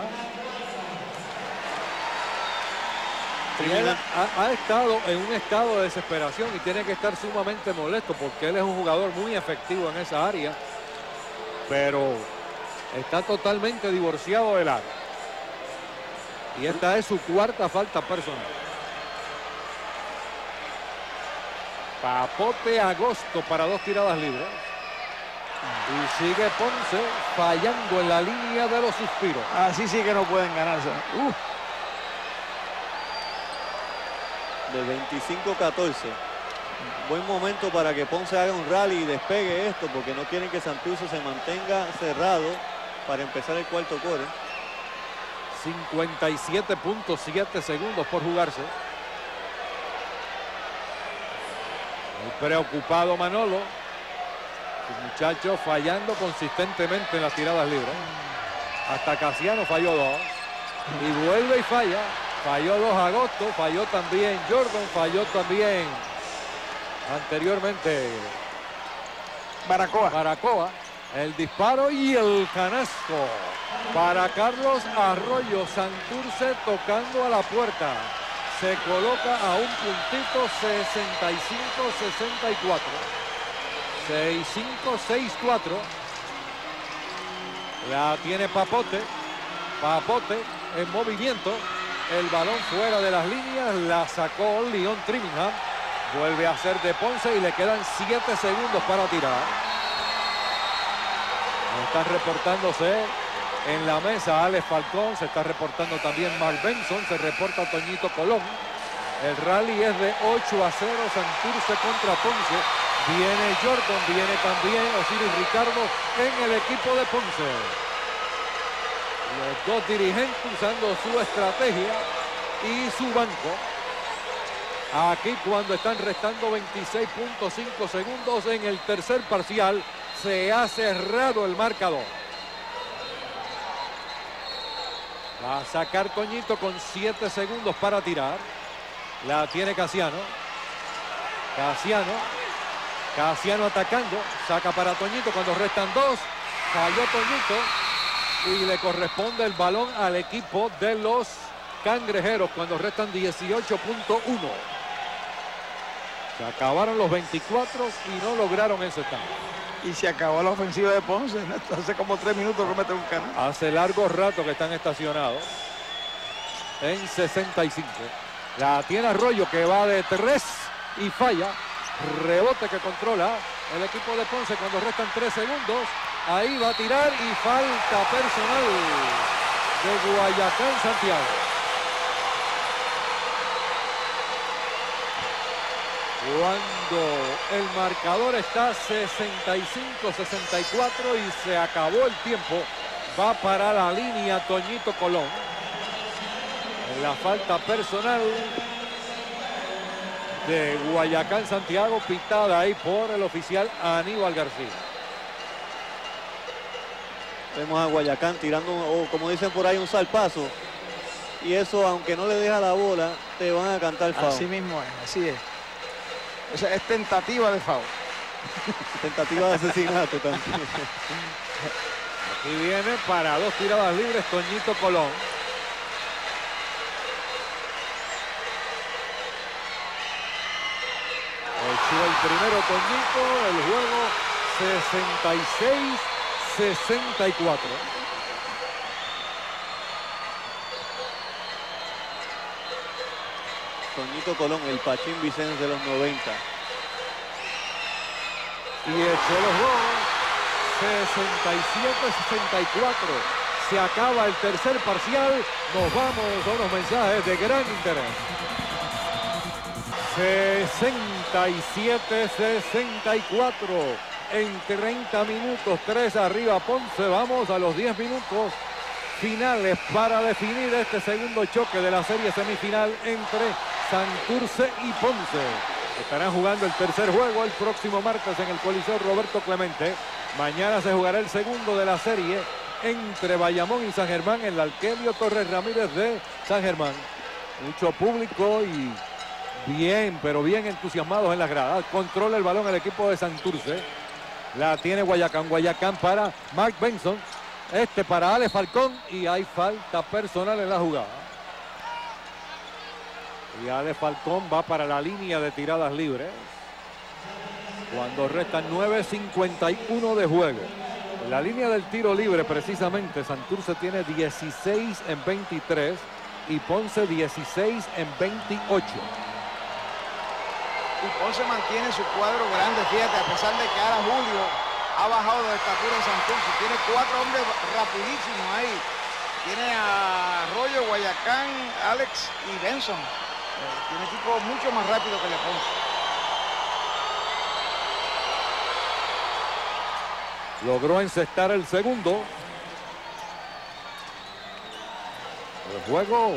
Y él ha estado en un estado de desesperación y tiene que estar sumamente molesto porque él es un jugador muy efectivo en esa área. Pero está totalmente divorciado del área. Y esta es su cuarta falta personal. Papote Agosto para 2 tiradas libres. Y sigue Ponce fallando en la línea de los suspiros. Así sí que no pueden ganarse. De 25-14. Buen momento para que Ponce haga un rally y despegue esto, porque no quieren que Santurce se mantenga cerrado para empezar el cuarto core. 57.7 segundos por jugarse. El preocupado Manolo. El muchacho fallando consistentemente en las tiradas libres. Hasta Casiano falló 2. Y vuelve y falla. Falló 2 Agosto. Falló también Jordan. Falló también anteriormente Baracoa. El disparo y el canasto para Carlos Arroyo. Santurce tocando a la puerta. Se coloca a un puntito, 65-64. 6-5-6-4. La tiene Papote. Papote en movimiento. El balón fuera de las líneas. La sacó Leon Trimingham. Vuelve a ser de Ponce y le quedan 7 segundos para tirar. Está reportándose en la mesa Alex Falcón. Se está reportando también Mark Benson. Se reporta Toñito Colón. El rally es de 8-0. Santurce contra Ponce. Viene Jordan, viene también Osiris Ricardo en el equipo de Ponce. Los dos dirigentes usando su estrategia y su banco. Aquí cuando están restando 26.5 segundos en el tercer parcial, se ha cerrado el marcador. Va a sacar Toñito con 7 segundos para tirar. La tiene Casiano. Casiano atacando. Saca para Toñito cuando restan 2. Falló Toñito. Y le corresponde el balón al equipo de los Cangrejeros cuando restan 18.1. Se acabaron los 24 y no lograron ese tanto. Y se acabó la ofensiva de Ponce. Hace como 3 minutos que mete un canal. Hace largo rato que están estacionados. En 65. La tiene Arroyo que va de 3 y falla. Rebote que controla el equipo de Ponce cuando restan 3 segundos. Ahí va a tirar y falta personal. de Guayacán, Santiago. Cuando el marcador está 65-64 y se acabó el tiempo, va para la línea Toñito Colón. En la falta personal de Guayacán, Santiago, pitada ahí por el oficial Aníbal García. Vemos a Guayacán tirando, o como dicen por ahí, un salpazo. Y eso, aunque no le deja la bola, te van a cantar foul. Así mismo es, así es. O sea, es tentativa de foul. Tentativa de asesinato también. Aquí viene para 2 tiradas libres Toñito Colón. Echó el primero Toñito, el juego 66-64. Toñito Colón, el Pachín Vicens de los 90. Y echó los dos. 67-64. Se acaba el tercer parcial. Nos vamos a unos mensajes de gran interés. 67-64. En 30 minutos, 3 arriba Ponce. Vamos a los 10 minutos finales para definir este segundo choque de la serie semifinal entre Santurce y Ponce. Estarán jugando el tercer juego el próximo martes en el Coliseo Roberto Clemente. Mañana se jugará el segundo de la serie entre Bayamón y San Germán en la Arquelio Torres Ramírez de San Germán. Mucho público y bien, pero bien entusiasmados en las gradas. Controla el balón el equipo de Santurce. La tiene Guayacán. Guayacán para Mark Benson. Este para Ale Falcón y hay falta personal en la jugada. Y Ale Falcón va para la línea de tiradas libres. Cuando restan 9:51 de juego. En la línea del tiro libre precisamente Santurce tiene 16 en 23 y Ponce 16 en 28. Y Ponce mantiene su cuadro grande, fíjate, a pesar de que ahora Julio ha bajado de estatura en Santurce. Tiene 4 hombres rapidísimos ahí. Tiene a Arroyo, Guayacán, Alex y Benson. Tiene equipo mucho más rápido que el de Ponce. Logró encestar el segundo. El juego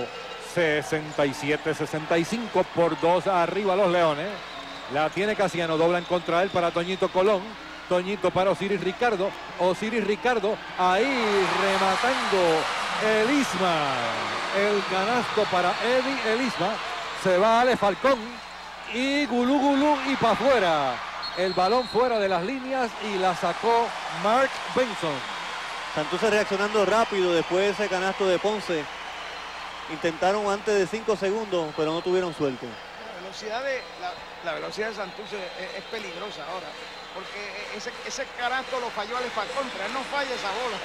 67-65 por 2 arriba los Leones. La tiene Casiano, dobla en contra él para Toñito Colón. Toñito para Osiris Ricardo. Osiris Ricardo ahí rematando Elisma. El canasto para Eddie Elisma. Se va Ale Falcón y Gulú Gulú y para afuera. El balón fuera de las líneas y la sacó Mark Benson. Santurce reaccionando rápido después de ese canasto de Ponce. Intentaron antes de 5 segundos, pero no tuvieron suerte. La velocidad de Santurce es peligrosa ahora. Porque ese canasto lo falló Ale Falcón, pero él no falla esa bola.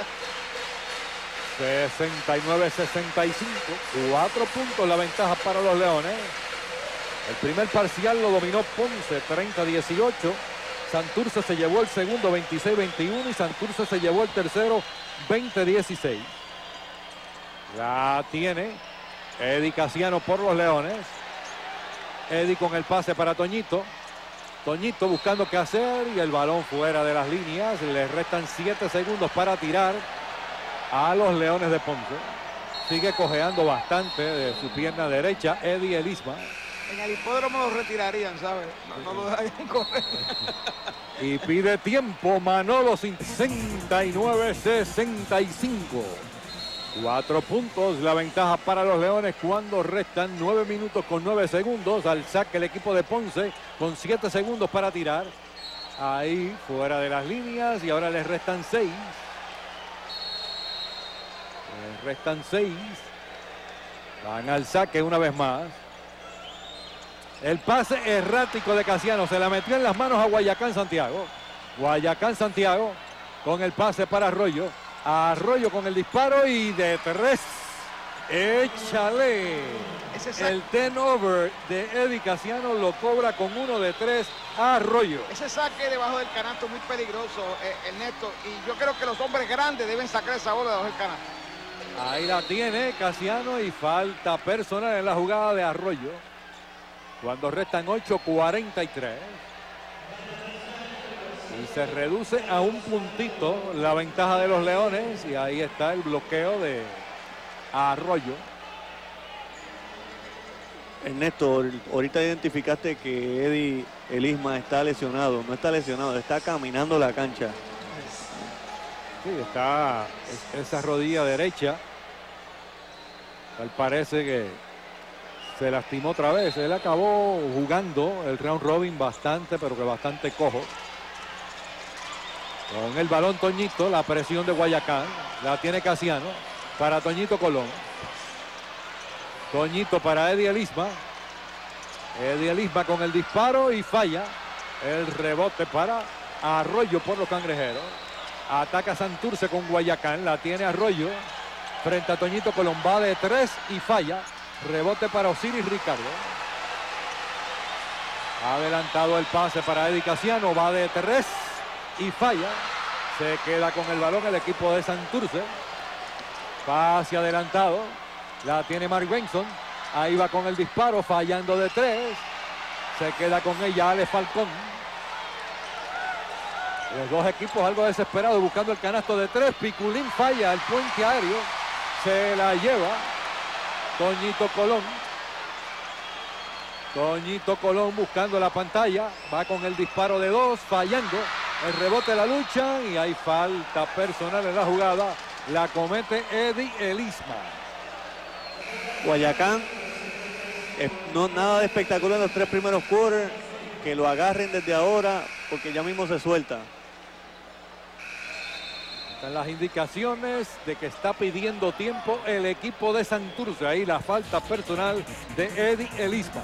69-65. 4 puntos la ventaja para los Leones. El primer parcial lo dominó Ponce, 30-18. Santurce se llevó el segundo, 26-21. Y Santurce se llevó el tercero, 20-16. La tiene Eddie Casiano por los Leones. Eddie con el pase para Toñito. Toñito buscando qué hacer y el balón fuera de las líneas. Le restan 7 segundos para tirar a los Leones de Ponce. Sigue cojeando bastante de su pierna derecha Eddie Elisma. En el hipódromo lo retirarían, ¿sabes? No lo dejarían correr. Y pide tiempo Manolo, 69-65. 4 puntos la ventaja para los Leones cuando restan 9 minutos con 9 segundos. Al saque el equipo de Ponce con 7 segundos para tirar. Ahí fuera de las líneas y ahora les restan 6. Les restan 6. Van al saque una vez más. El pase errático de Casiano se la metió en las manos a Guayacán Santiago. Guayacán Santiago con el pase para Arroyo. Arroyo con el disparo y de 3. Échale. El turnover de Eddie Casiano lo cobra con 1 de 3 a Arroyo. Ese saque debajo del canasto muy peligroso, Ernesto. Y yo creo que los hombres grandes deben sacar esa bola debajo del canasto. Ahí la tiene Casiano y falta personal en la jugada de Arroyo. Cuando restan 8:43. Y se reduce a un puntito la ventaja de los Leones. Y ahí está el bloqueo de Arroyo. Ernesto, ahorita identificaste que Eddie Elisma está lesionado. No está lesionado, está caminando la cancha. Sí, está esa rodilla derecha. Tal parece que se lastimó otra vez. Él acabó jugando el round robin bastante, pero que bastante cojo. Con el balón Toñito, la presión de Guayacán. La tiene Casiano para Toñito Colón. Toñito para Eddie Elisma. Eddie Elisma con el disparo y falla. El rebote para Arroyo por los Cangrejeros. Ataca Santurce con Guayacán. La tiene Arroyo. Frente a Toñito Colón. Va de 3 y falla. Rebote para Osiris Ricardo. Ha adelantado el pase para Eddie Casiano. Va de 3 y falla. Se queda con el balón el equipo de Santurce. Pase adelantado. La tiene Mark Benson. Ahí va con el disparo. Fallando de 3. Se queda con ella Alex Falcón. Los dos equipos algo desesperados buscando el canasto de 3. Piculín falla el puente aéreo. Se la lleva Toñito Colón. Toñito Colón buscando la pantalla. Va con el disparo de 2. Fallando. El rebote de la lucha. Y hay falta personal en la jugada. La comete Eddie Elisma. Guayacán, no nada de espectacular en los 3 primeros quarters. Que lo agarren desde ahora porque ya mismo se suelta. Están las indicaciones de que está pidiendo tiempo el equipo de Santurce. Ahí la falta personal de Eddie Elisma.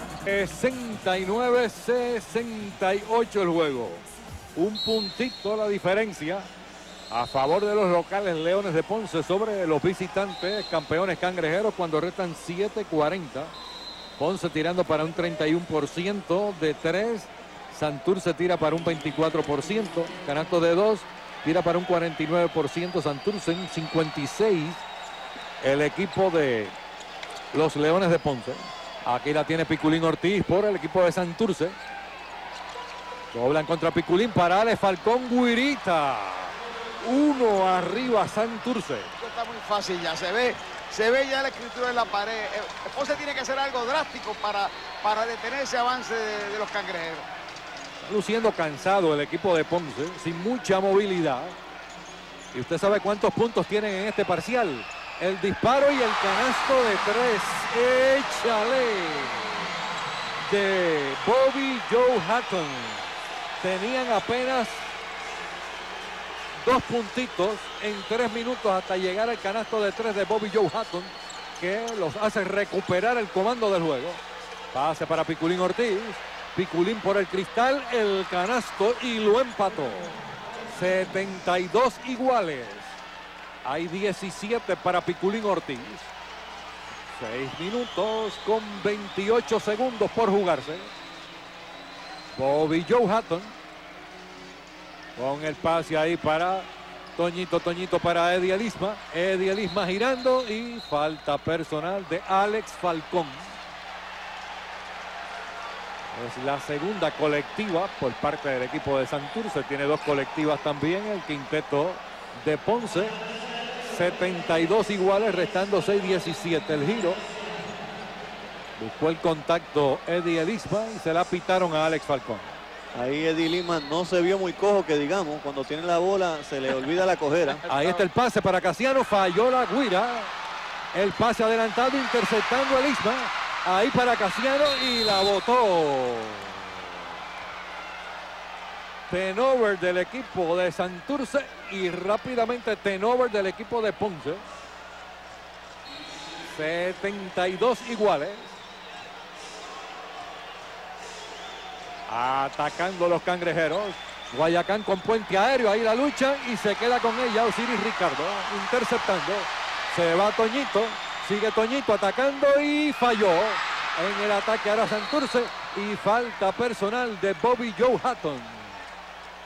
69-68 el juego. Un puntito la diferencia a favor de los locales Leones de Ponce sobre los visitantes campeones Cangrejeros cuando restan 7:40. Ponce tirando para un 31% de 3. Santurce tira para un 24%. Canasto de 2. Tira para un 49%, Santurce en 56%. El equipo de los Leones de Ponce. Aquí la tiene Piculín Ortiz por el equipo de Santurce. Doblan contra Piculín para Alex Falcón Guirita. 1 arriba Santurce. Esto está muy fácil ya, se ve ya la escritura en la pared. Ponce tiene que hacer algo drástico para detener ese avance de los Cangrejeros. Luciendo cansado el equipo de Ponce, sin mucha movilidad. Y usted sabe cuántos puntos tienen en este parcial. El disparo y el canasto de 3. ¡Échale! De Bobby Joe Hatton. Tenían apenas 2 puntitos en 3 minutos hasta llegar al canasto de 3 de Bobby Joe Hatton, que los hace recuperar el comando del juego. Pase para Piculín Ortiz. Piculín por el cristal, el canasto y lo empató. 72 iguales. Hay 17 para Piculín Ortiz. 6 minutos con 28 segundos por jugarse. Bobby Joe Hatton. Con el pase ahí para Toñito para Eddie Elisma. Eddie Elisma girando y falta personal de Alex Falcón. Es la segunda colectiva por parte del equipo de Santurce. Tiene 2 colectivas también el quinteto de Ponce. 72 iguales, restando 6:17 el giro. Buscó el contacto Eddie Elisma y se la pitaron a Alex Falcón. Ahí Eddie Elisma no se vio muy cojo, que digamos, cuando tiene la bola se le olvida la cojera. Ahí está el pase para Casiano, falló la guira. El pase adelantado, interceptando a Elisma. Ahí para Casiano y la botó. Turnover del equipo de Santurce y rápidamente turnover del equipo de Ponce. 72 iguales. Atacando los Cangrejeros. Guayacán con puente aéreo. Ahí la lucha y se queda con ella Osiris Ricardo. Interceptando. Se va Toñito. Sigue Toñito atacando y falló. En el ataque ahora Santurce. Y falta personal de Bobby Joe Hatton.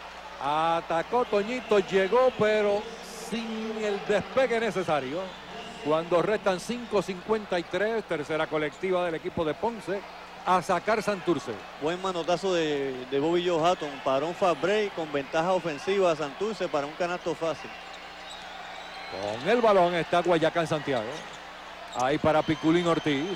Atacó Toñito. Llegó pero sin el despegue necesario. Cuando restan 5:53, tercera colectiva del equipo de Ponce, a sacar Santurce. Buen manotazo de Bobby Joe Hatton para un fast break con ventaja ofensiva a Santurce para un canasto fácil. Con el balón está Guayacán Santiago. Ahí para Piculín Ortiz.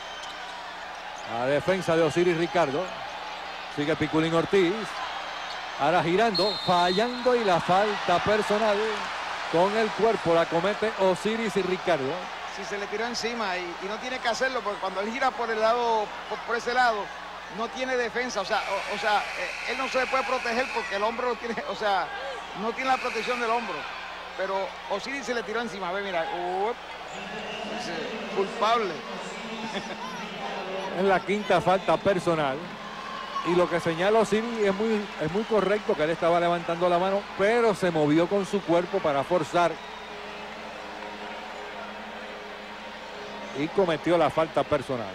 A defensa de Osiris Ricardo. Sigue Piculín Ortiz. Ahora girando, fallando, y la falta personal con el cuerpo la comete Osiris y Ricardo. Si se le tiró encima y no tiene que hacerlo, porque cuando él gira por el lado, por ese lado, no tiene defensa. O sea, él no se puede proteger porque el hombro lo tiene, o sea, no tiene la protección del hombro. Pero Osiris se le tiró encima. Ve, mira, culpable. Es la quinta falta personal. Y lo que señala Osiris es muy correcto, que él estaba levantando la mano, pero se movió con su cuerpo para forzar. Y cometió la falta personal.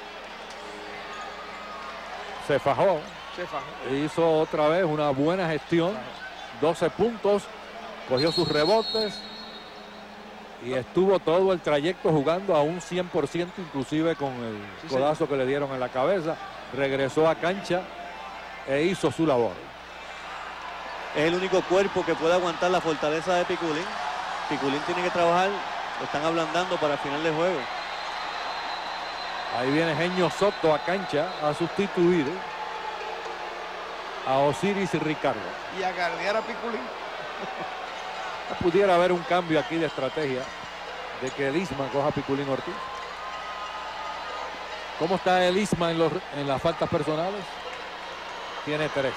Se fajó. Hizo otra vez una buena gestión. 12 puntos. Cogió sus rebotes. Y estuvo todo el trayecto jugando a un 100%, inclusive con el codazo que le dieron en la cabeza. Regresó a cancha e hizo su labor. Es el único cuerpo que puede aguantar la fortaleza de Piculín. Piculín tiene que trabajar, lo están ablandando para el final de juego. Ahí viene Genio Soto a cancha a sustituir a Osiris y Ricardo. Y a guardiar a Piculín. Pudiera haber un cambio aquí de estrategia, de que el Isma coja a Piculín Ortiz. ¿Cómo está el Isma en las faltas personales? Tiene 3.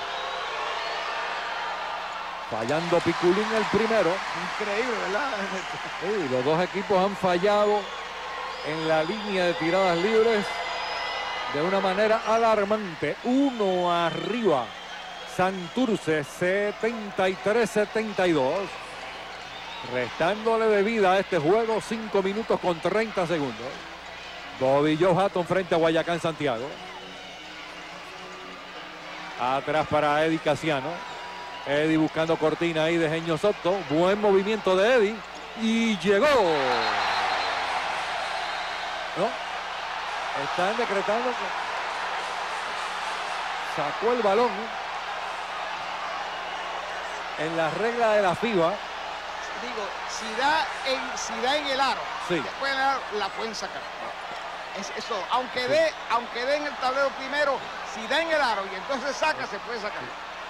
Fallando Piculín el primero. Increíble, ¿verdad? Sí, los dos equipos han fallado en la línea de tiradas libres de una manera alarmante. 1 arriba. Santurce 73-72. Restándole de vida a este juego 5 minutos con 30 segundos. Bobby Joe Hatton frente a Guayacán Santiago. Atrás para Eddie Casiano. Eddie buscando cortina ahí de Genio Soto. Buen movimiento de Eddie. Y llegó. ¿No? Están decretando que sacó el balón en la regla de la FIBA. Digo, si da en el aro, sí, la pueden sacar. Eso, aunque dé en el tablero primero, si da en el aro y entonces saca, se puede sacar.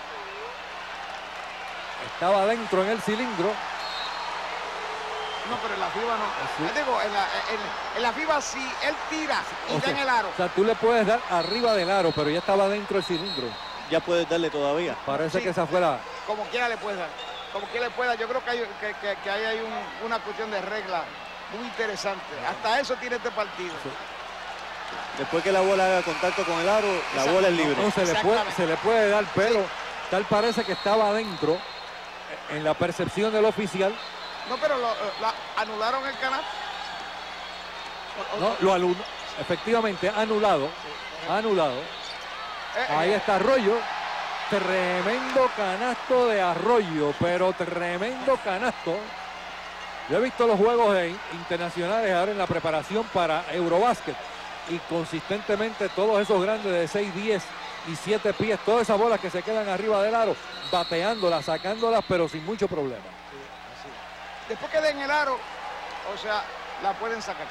Estaba dentro en el cilindro. No, pero en la FIBA no. Sí. Digo, en la FIBA si él tira y da en el aro. O sea, tú le puedes dar arriba del aro, pero ya estaba dentro del cilindro. Ya puedes darle todavía. Parece sí, que esa fue la... Como quiera le puedes dar. Como quiera le pueda. Yo creo que ahí hay una cuestión de regla muy interesante. Hasta eso tiene este partido. Sí. Después que la bola haga contacto con el aro, la bola es libre. No, se le puede dar, pero sí, tal parece que estaba adentro en la percepción del oficial. No, pero anularon el canal. No, lo anuló. Efectivamente, anulado. Anulado. Ahí está Arroyo. Tremendo canasto de Arroyo, pero tremendo canasto. Yo he visto los juegos internacionales ahora en la preparación para Eurobásquet y consistentemente todos esos grandes de 6, 10 y 7 pies, todas esas bolas que se quedan arriba del aro, bateándolas, sacándolas, pero sin mucho problema. Sí, así. Después que den el aro, o sea, la pueden sacar.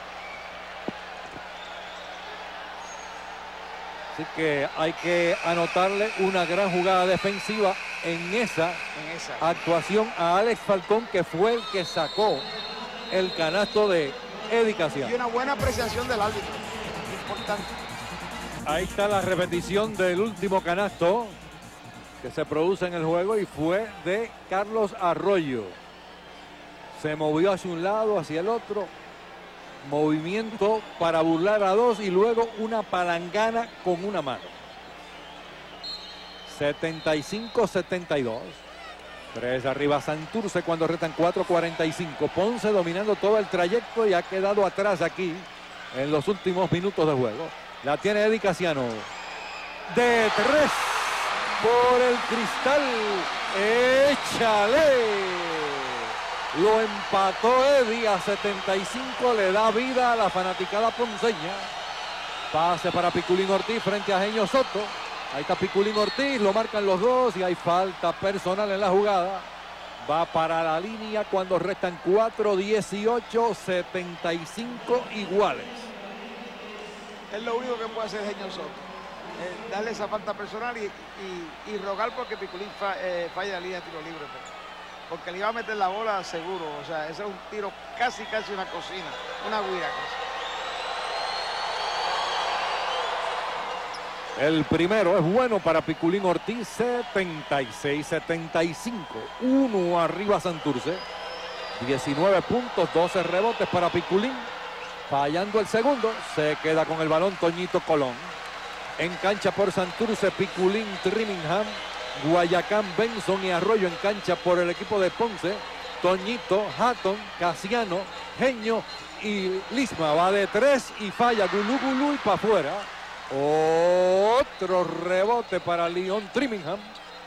Así que hay que anotarle una gran jugada defensiva en esa actuación a Alex Falcón, que fue el que sacó el canasto de Eddie Casiano. Y una buena apreciación del árbitro. Importante. Ahí está la repetición del último canasto que se produce en el juego y fue de Carlos Arroyo. Se movió hacia un lado, hacia el otro. Movimiento para burlar a dos y luego una palangana con una mano. 75-72. 3 arriba Santurce cuando retan 4:45. Ponce dominando todo el trayecto y ha quedado atrás aquí en los últimos minutos de juego. La tiene Eddie Casiano. De 3 por el cristal. ¡Échale! Lo empató Eddie a 75, le da vida a la fanaticada ponceña. Pase para Piculín Ortiz frente a Genio Soto. Ahí está Piculín Ortiz, lo marcan los dos y hay falta personal en la jugada. Va para la línea cuando restan 4:18, 75 iguales. Es lo único que puede hacer Genio Soto. Darle esa falta personal y rogar porque Piculín falle la línea de tiro libre. Porque le iba a meter la bola seguro. O sea, ese es un tiro casi una cocina, una guira casi. El primero es bueno para Piculín Ortiz, 76-75. 1 arriba Santurce. 19 puntos, 12 rebotes para Piculín. Fallando el segundo, se queda con el balón Toñito Colón. En cancha por Santurce, Piculín, Trimingham, Guayacán, Benson y Arroyo en cancha por el equipo de Ponce. Toñito, Hatton, Casiano, Genio y Lisma. Va de 3 y falla Gulú Gulú y para afuera. Otro rebote para Leon Trimingham.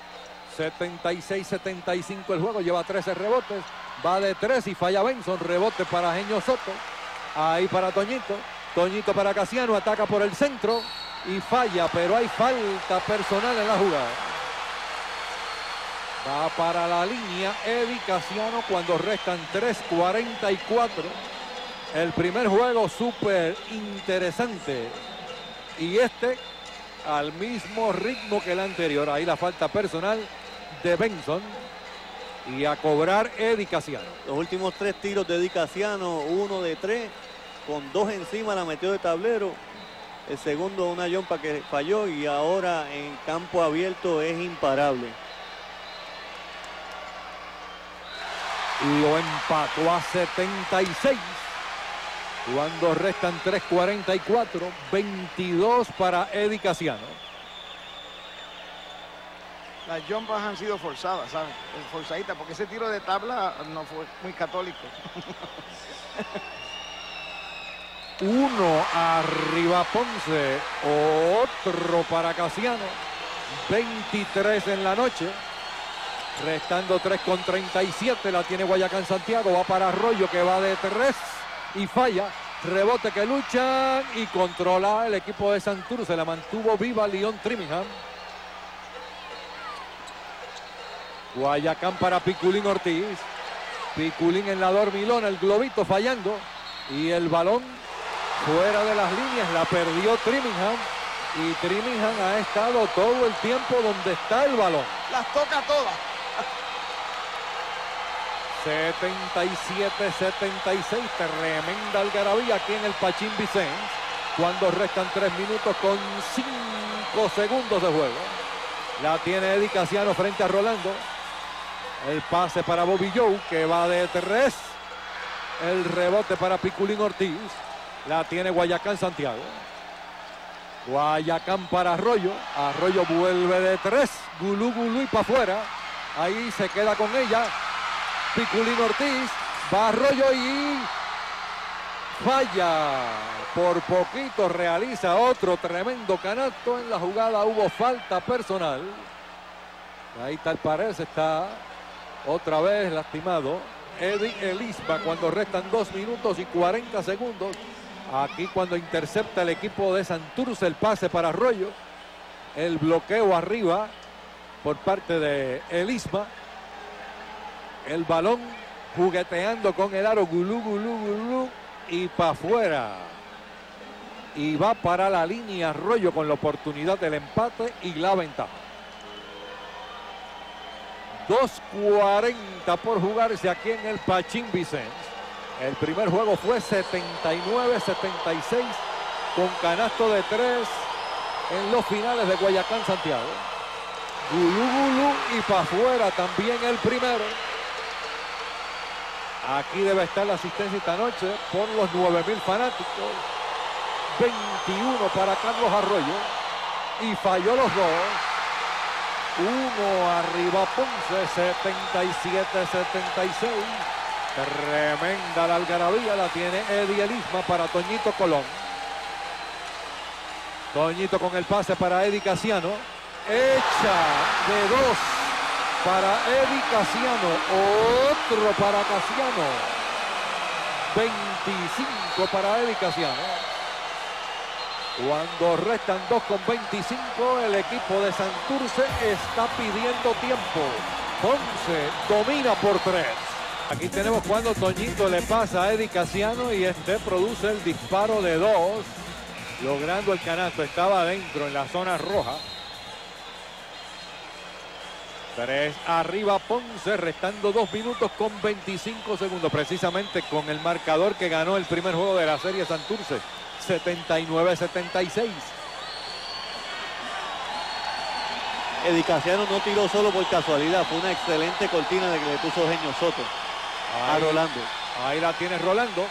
76-75 el juego, lleva 13 rebotes. Va de 3 y falla Benson. Rebote para Genio Soto. Ahí para Toñito. Toñito para Casiano, ataca por el centro y falla, pero hay falta personal en la jugada. Va para la línea Eddie Casiano cuando restan 3:44. El primer juego súper interesante. Y al mismo ritmo que el anterior. Ahí la falta personal de Benson. Y a cobrar Eddie Casiano. Los últimos 3 tiros de Eddie Casiano, 1 de 3. Con 2 encima la metió de tablero. El segundo una yompa que falló y ahora en campo abierto es imparable. Lo empató a 76. Cuando restan 3:44. 22 para Eddie Casiano. Las jumpas han sido forzadas, ¿saben? Forzaditas, porque ese tiro de tabla no fue muy católico. 1 arriba Ponce. Otro para Casiano. 23 en la noche. Restando 3:37. La tiene Guayacán Santiago. Va para Arroyo que va de 3 y falla. Rebote que luchan y controla el equipo de Santurce. La mantuvo viva Leon Trimingham. Guayacán para Piculín Ortiz. Piculín en la dormilona, el globito fallando. Y el balón fuera de las líneas, la perdió Trimingham. Y Trimingham ha estado todo el tiempo donde está el balón. Las toca todas. 77-76, tremenda algarabía aquí en el Pachín Vicens. Cuando restan 3 minutos con 5 segundos de juego. La tiene Eddie Casiano frente a Rolando. El pase para Bobby Joe que va de 3. El rebote para Piculín Ortiz. La tiene Guayacán Santiago. Guayacán para Arroyo. Arroyo vuelve de 3. Gulú Gulú y para afuera. Ahí se queda con ella. Piculín Ortiz. Va Arroyo y falla. Por poquito realiza otro tremendo canasto. En la jugada hubo falta personal. Ahí tal parece está otra vez lastimado Eddie Elisma cuando restan 2 minutos y 40 segundos. Aquí cuando intercepta el equipo de Santurce el pase para Arroyo. El bloqueo arriba por parte de Elisma. El balón jugueteando con el aro. Gulú, Gulú, Gulú. Y para afuera. Y va para la línea Arroyo con la oportunidad del empate y la ventaja. 2:40 por jugarse aquí en el Pachín Vicens. El primer juego fue 79-76 con canasto de 3 en los finales de Guayacán Santiago. Gulú Gulú y para afuera también el primero. Aquí debe estar la asistencia esta noche por los 9,000 fanáticos. 21 para Carlos Arroyo y falló los dos. 1 arriba Ponce, 77-76. Tremenda la algarabía, la tiene Eddie Elisma para Toñito Colón. Toñito con el pase para Eddie Casiano. Echa de 2 para Eddie Casiano. Otro para Casiano. 25 para Eddie Casiano. Cuando restan 2:25, el equipo de Santurce está pidiendo tiempo. Ponce domina por 3. Aquí tenemos cuando Toñito le pasa a Eddie Casiano y este produce el disparo de 2, logrando el canasto. Estaba adentro en la zona roja. 3 arriba Ponce, restando 2 minutos con 25 segundos, precisamente con el marcador que ganó el primer juego de la serie Santurce, 79-76. Eddie Casiano no tiró solo por casualidad, fue una excelente cortina de que le puso Eugenio Soto a Rolando. Ahí la tiene Rolando.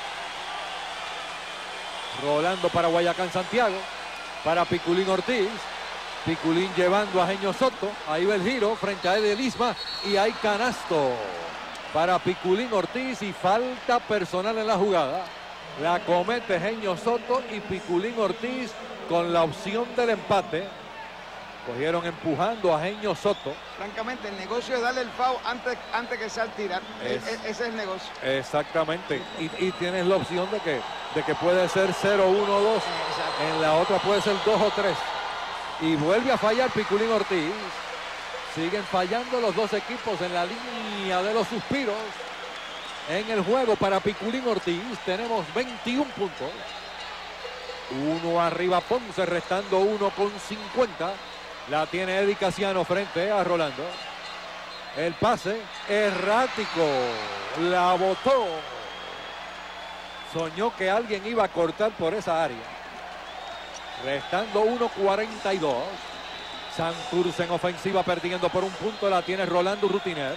Rolando para Guayacán Santiago, para Piculín Ortiz. Piculín llevando a Eugenio Soto. Ahí va el giro frente a Eddie Lisma y hay canasto para Piculín Ortiz y falta personal en la jugada. La comete Eugenio Soto y Piculín Ortiz con la opción del empate. Cogieron empujando a Eugenio Soto. Francamente, el negocio es darle el foul antes que sea al tirar. Ese es el negocio. Exactamente. Y tienes la opción de que puede ser 0, 1, 2. En la otra puede ser 2 o 3. Y vuelve a fallar Piculín Ortiz. Siguen fallando los dos equipos en la línea de los suspiros. En el juego para Piculín Ortiz tenemos 21 puntos. 1 arriba Ponce, restando 1:50. La tiene Eddie Casiano frente a Rolando. El pase errático. La botó. Soñó que alguien iba a cortar por esa área. Restando 1:42. Santurce en ofensiva perdiendo por 1 punto. La tiene Rolando Rutiner.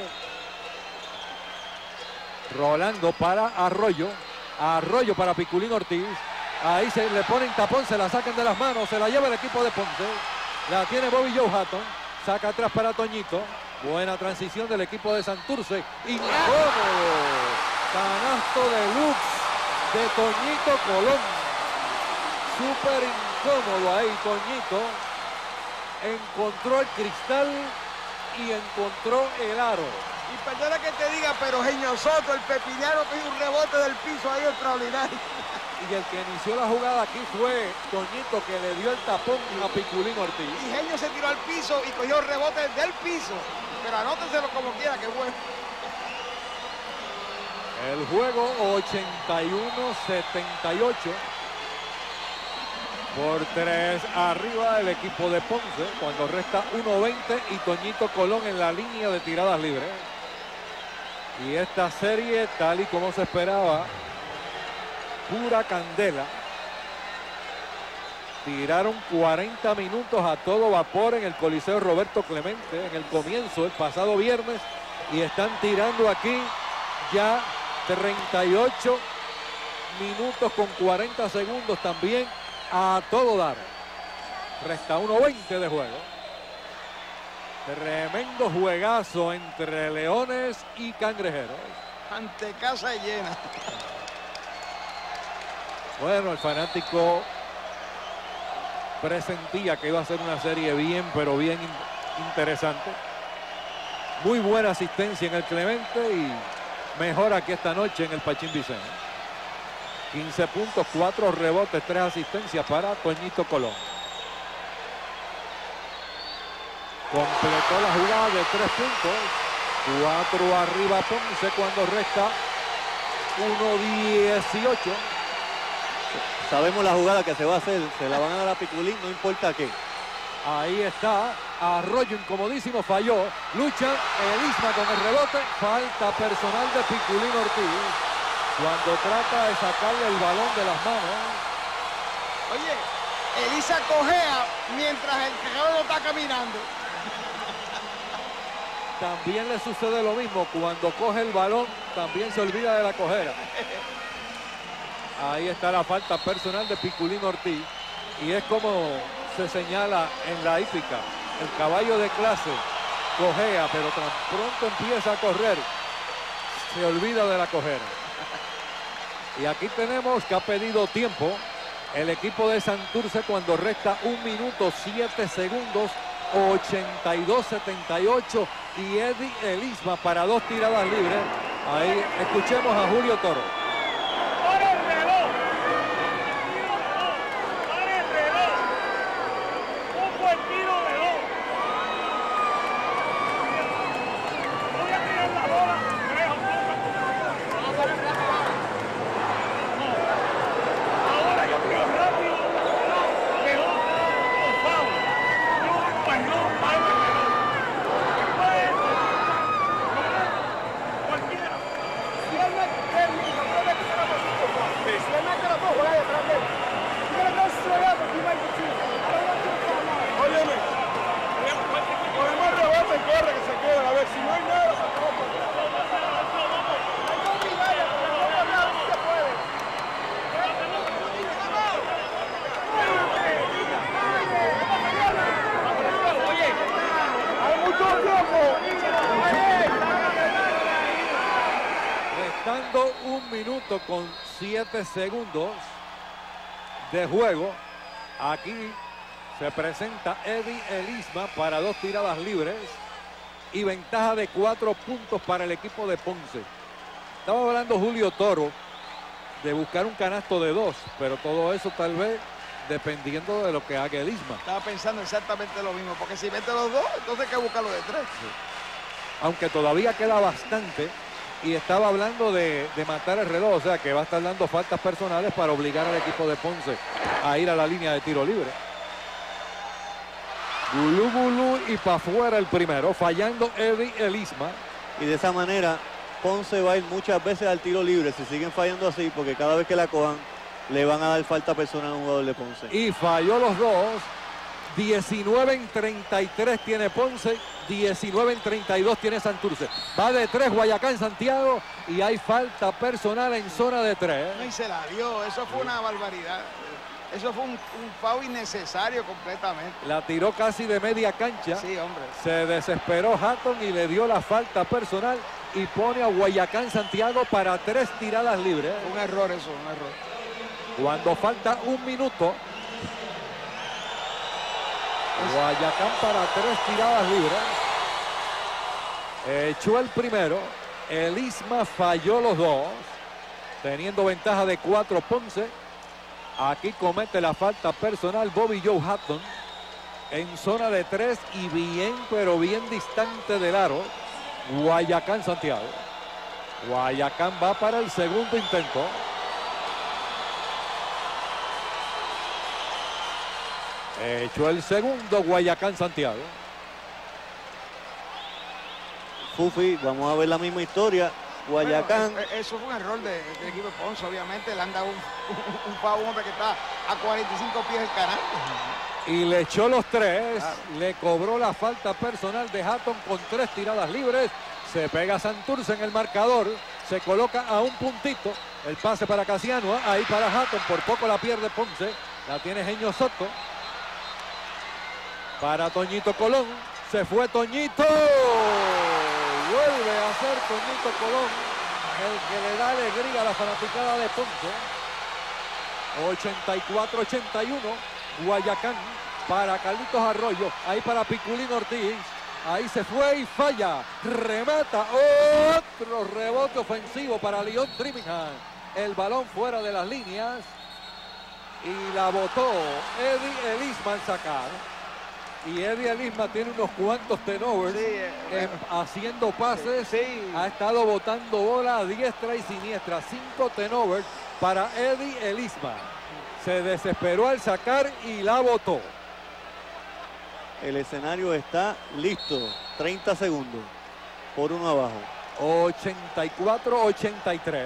Rolando para Arroyo. Arroyo para Piculín Ortiz. Ahí se le ponen tapón, se la sacan de las manos. Se la lleva el equipo de Ponce. La tiene Bobby Joe Hatton. Saca atrás para Toñito. Buena transición del equipo de Santurce. Incómodo. Canasto deluxe de Toñito Colón. Súper incómodo ahí Toñito. Encontró el cristal y encontró el aro. Y perdona que te diga, pero Eugenio Soto, el pepiniano, pidió un rebote del piso ahí extraordinario. Y el que inició la jugada aquí fue Toñito, que le dio el tapón a Piculín Ortiz. Y Eugenio se tiró al piso y cogió el rebote del piso. Pero anótenselo como quiera, que bueno. El juego 81-78. Por 3 arriba el equipo de Ponce, cuando resta 1:20 y Toñito Colón en la línea de tiradas libres. Y esta serie, tal y como se esperaba, pura candela. Tiraron 40 minutos a todo vapor en el Coliseo Roberto Clemente en el comienzo, el pasado viernes, y están tirando aquí ya 38 minutos con 40 segundos también a todo dar. Resta 1:20 de juego. Tremendo juegazo entre Leones y Cangrejeros. Ante casa llena. Bueno, el fanático presentía que iba a ser una serie bien, pero bien interesante. Muy buena asistencia en el Clemente y mejor aquí esta noche en el Pachín Vicente. 15 puntos, 4 rebotes, 3 asistencias para Toñito Colón. Completó la jugada de 3 puntos. 4 arriba Ponce cuando resta 1:18. Sabemos la jugada que se va a hacer, se la van a dar a Piculín, no importa qué. Ahí está, Arroyo incomodísimo, falló. Lucha Elisma con el rebote. Falta personal de Piculín Ortiz. Cuando trata de sacarle el balón de las manos. Oye, Elisa cojea mientras el cajero lo está caminando. También le sucede lo mismo. Cuando coge el balón, también se olvida de la cojera. Ahí está la falta personal de Piculín Ortiz. Y es como se señala en la hípica. El caballo de clase cojea, pero tan pronto empieza a correr, se olvida de la cojera. Y aquí tenemos que ha pedido tiempo el equipo de Santurce cuando resta 1 minuto 7 segundos, 82-78. y Eddie Elisma para 2 tiradas libres. Ahí escuchemos a Julio Toro. ¡Para el reloj! ¡Para el reloj! ¡Un buen tiro de 2! Voy a tirar la bola. Ahora yo tiro rápido. Mejor con foul. Yo pues no, para el reloj. Cualquiera. Si él me termina, no me quisiera por 5 fouls. Si él me queda todo, juega detrás de él. You're gonna go straight up if you make the team. I don't want you to foul out. Óyeme. Podemos rebote y corre que se quede. A ver, si no hay nada, Restando 1 minuto con 7 segundos de juego. Aquí se presenta Eddie Elisma para 2 tiradas libres y ventaja de 4 puntos para el equipo de Ponce. Estaba hablando Julio Toro de buscar un canasto de 2, pero todo eso tal vez dependiendo de lo que haga Elisma. Estaba pensando exactamente lo mismo, porque si mete los 2, entonces hay que buscarlo de 3. Aunque todavía queda bastante, y estaba hablando de matar el reloj, o sea que va a estar dando faltas personales para obligar al equipo de Ponce a ir a la línea de tiro libre. Gulú, gulú y para afuera el primero, fallando Eddie Elisma. Y de esa manera Ponce va a ir muchas veces al tiro libre si siguen fallando así, porque cada vez que la cojan le van a dar falta personal a un jugador de Ponce. Y falló los dos. 19-33 tiene Ponce, 19-32 tiene Santurce. Va de 3 Guayacán Santiago y hay falta personal en zona de 3. No, y se la dio, eso fue una barbaridad. Eso fue un foul innecesario completamente. La tiró casi de media cancha. Sí, hombre. Se desesperó Hatton y le dio la falta personal y pone a Guayacán Santiago para 3 tiradas libres. Un error eso, un error. Cuando falta 1 minuto, Guayacán para 3 tiradas libres. Echó el primero. Elisma falló los 2, teniendo ventaja de 4 Ponce. Aquí comete la falta personal Bobby Joe Hatton en zona de 3 y bien, pero bien distante del aro. Guayacán Santiago. Guayacán va para el segundo intento. Echó el segundo Guayacán Santiago. Fufi, vamos a ver la misma historia. Guayacán. Bueno, eso fue un error del equipo de Ponce, obviamente. Le han dado un foul a un hombre que está a 45 pies del canal. Y le echó los 3. Claro. Le cobró la falta personal de Hatton con 3 tiradas libres. Se pega Santurce en el marcador. Se coloca a 1 puntito. El pase para Casiano. Ahí para Hatton. Por poco la pierde Ponce. La tiene Genio Soto. Para Toñito Colón. Se fue Toñito. Vuelve a ser Toñito Colón el que le da alegría a la fanaticada de Ponce. 84-81. Guayacán para Carlitos Arroyo. Ahí para Piculín Ortiz. Ahí se fue y falla. Remata. Otro rebote ofensivo para Leon Trimingham. El balón fuera de las líneas. Y la botó Eddie Elisma al sacar. Y Eddie Elisma tiene unos cuantos turnovers haciendo pases. Sí. Ha estado botando bola a diestra y siniestra. 5 turnovers para Eddie Elisma. Se desesperó al sacar y la botó. El escenario está listo. 30 segundos. Por 1 abajo. 84-83.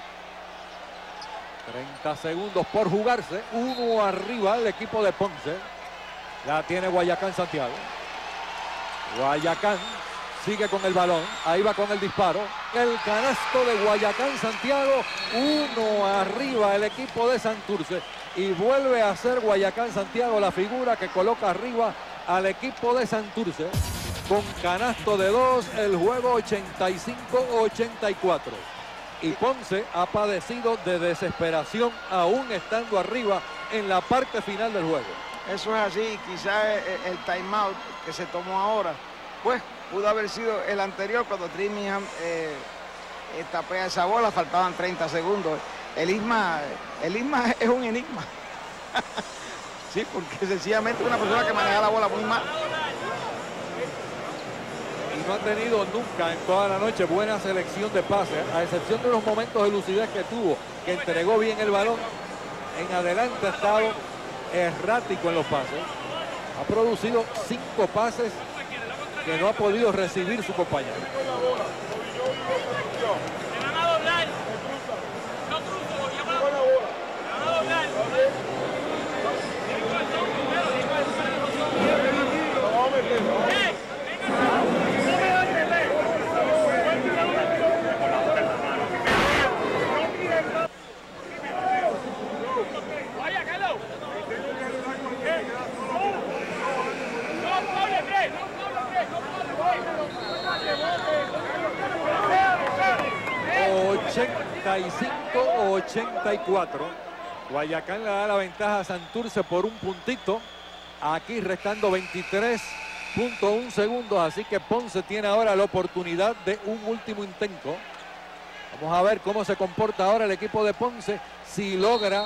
30 segundos por jugarse. 1 arriba el equipo de Ponce. La tiene Guayacán Santiago. Guayacán sigue con el balón. Ahí va con el disparo. El canasto de Guayacán Santiago. 1 arriba el equipo de Santurce. Y vuelve a ser Guayacán Santiago la figura que coloca arriba al equipo de Santurce. Con canasto de 2. El juego 85-84. Y Ponce ha padecido de desesperación aún estando arriba en la parte final del juego. Eso es así, quizás el timeout que se tomó ahora pues pudo haber sido el anterior cuando Trimingham tapea esa bola, faltaban 30 segundos. El Isma es un enigma. Sí, porque sencillamente es una persona que maneja la bola muy mal. Y no ha tenido nunca en toda la noche buena selección de pases, a excepción de unos momentos de lucidez que tuvo, que entregó bien el balón. En adelante ha estado errático en los pases. Ha producido 5 pases que no ha podido recibir su compañero. O 84. Guayacán le da la ventaja a Santurce por un puntito. Aquí restando 23.1 segundos. Así que Ponce tiene ahora la oportunidad de un último intento. Vamos a ver cómo se comporta ahora el equipo de Ponce. Si logra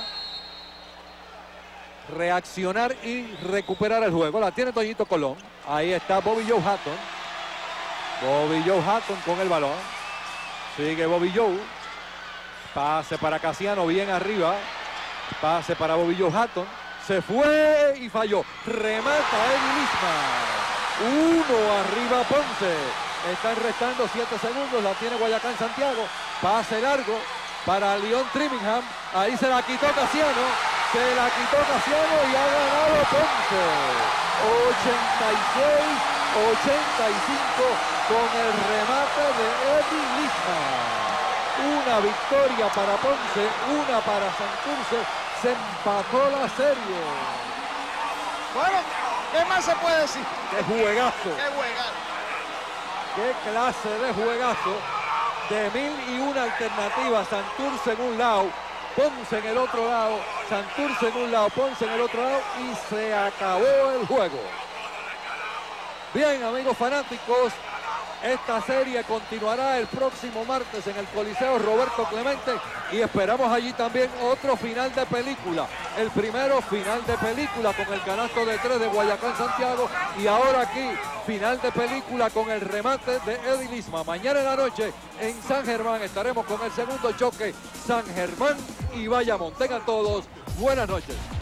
reaccionar y recuperar el juego. La tiene Toñito Colón. Ahí está Bobby Joe Hatton. Bobby Joe Hatton con el balón. Sigue Bobby Joe. Pase para Casiano, bien arriba. Pase para Bobby Joe Hatton. Se fue y falló. Remata Eddie Lisma. 1 arriba Ponce. Están restando 7 segundos. La tiene Guayacán Santiago. Pase largo para Leon Trimingham. Ahí se la quitó Casiano. Se la quitó Casiano y ha ganado Ponce. 86-85 con el remate de Eddie Lisma. Una victoria para Ponce, una para Santurce. Se empató la serie. Bueno, ¿qué más se puede decir? ¡Qué juegazo! ¡Qué juegazo! ¡Qué clase de juegazo! De 1001 alternativas. Santurce en un lado, Ponce en el otro lado. Santurce en un lado, Ponce en el otro lado. Y se acabó el juego. Bien, amigos fanáticos. Esta serie continuará el próximo martes en el Coliseo Roberto Clemente y esperamos allí también otro final de película. El primero, final de película con el canasto de 3 de Guayacán Santiago y ahora aquí, final de película con el remate de Eddie Lisma. Mañana en la noche en San Germán estaremos con el segundo choque San Germán y Bayamón. Tengan todos buenas noches.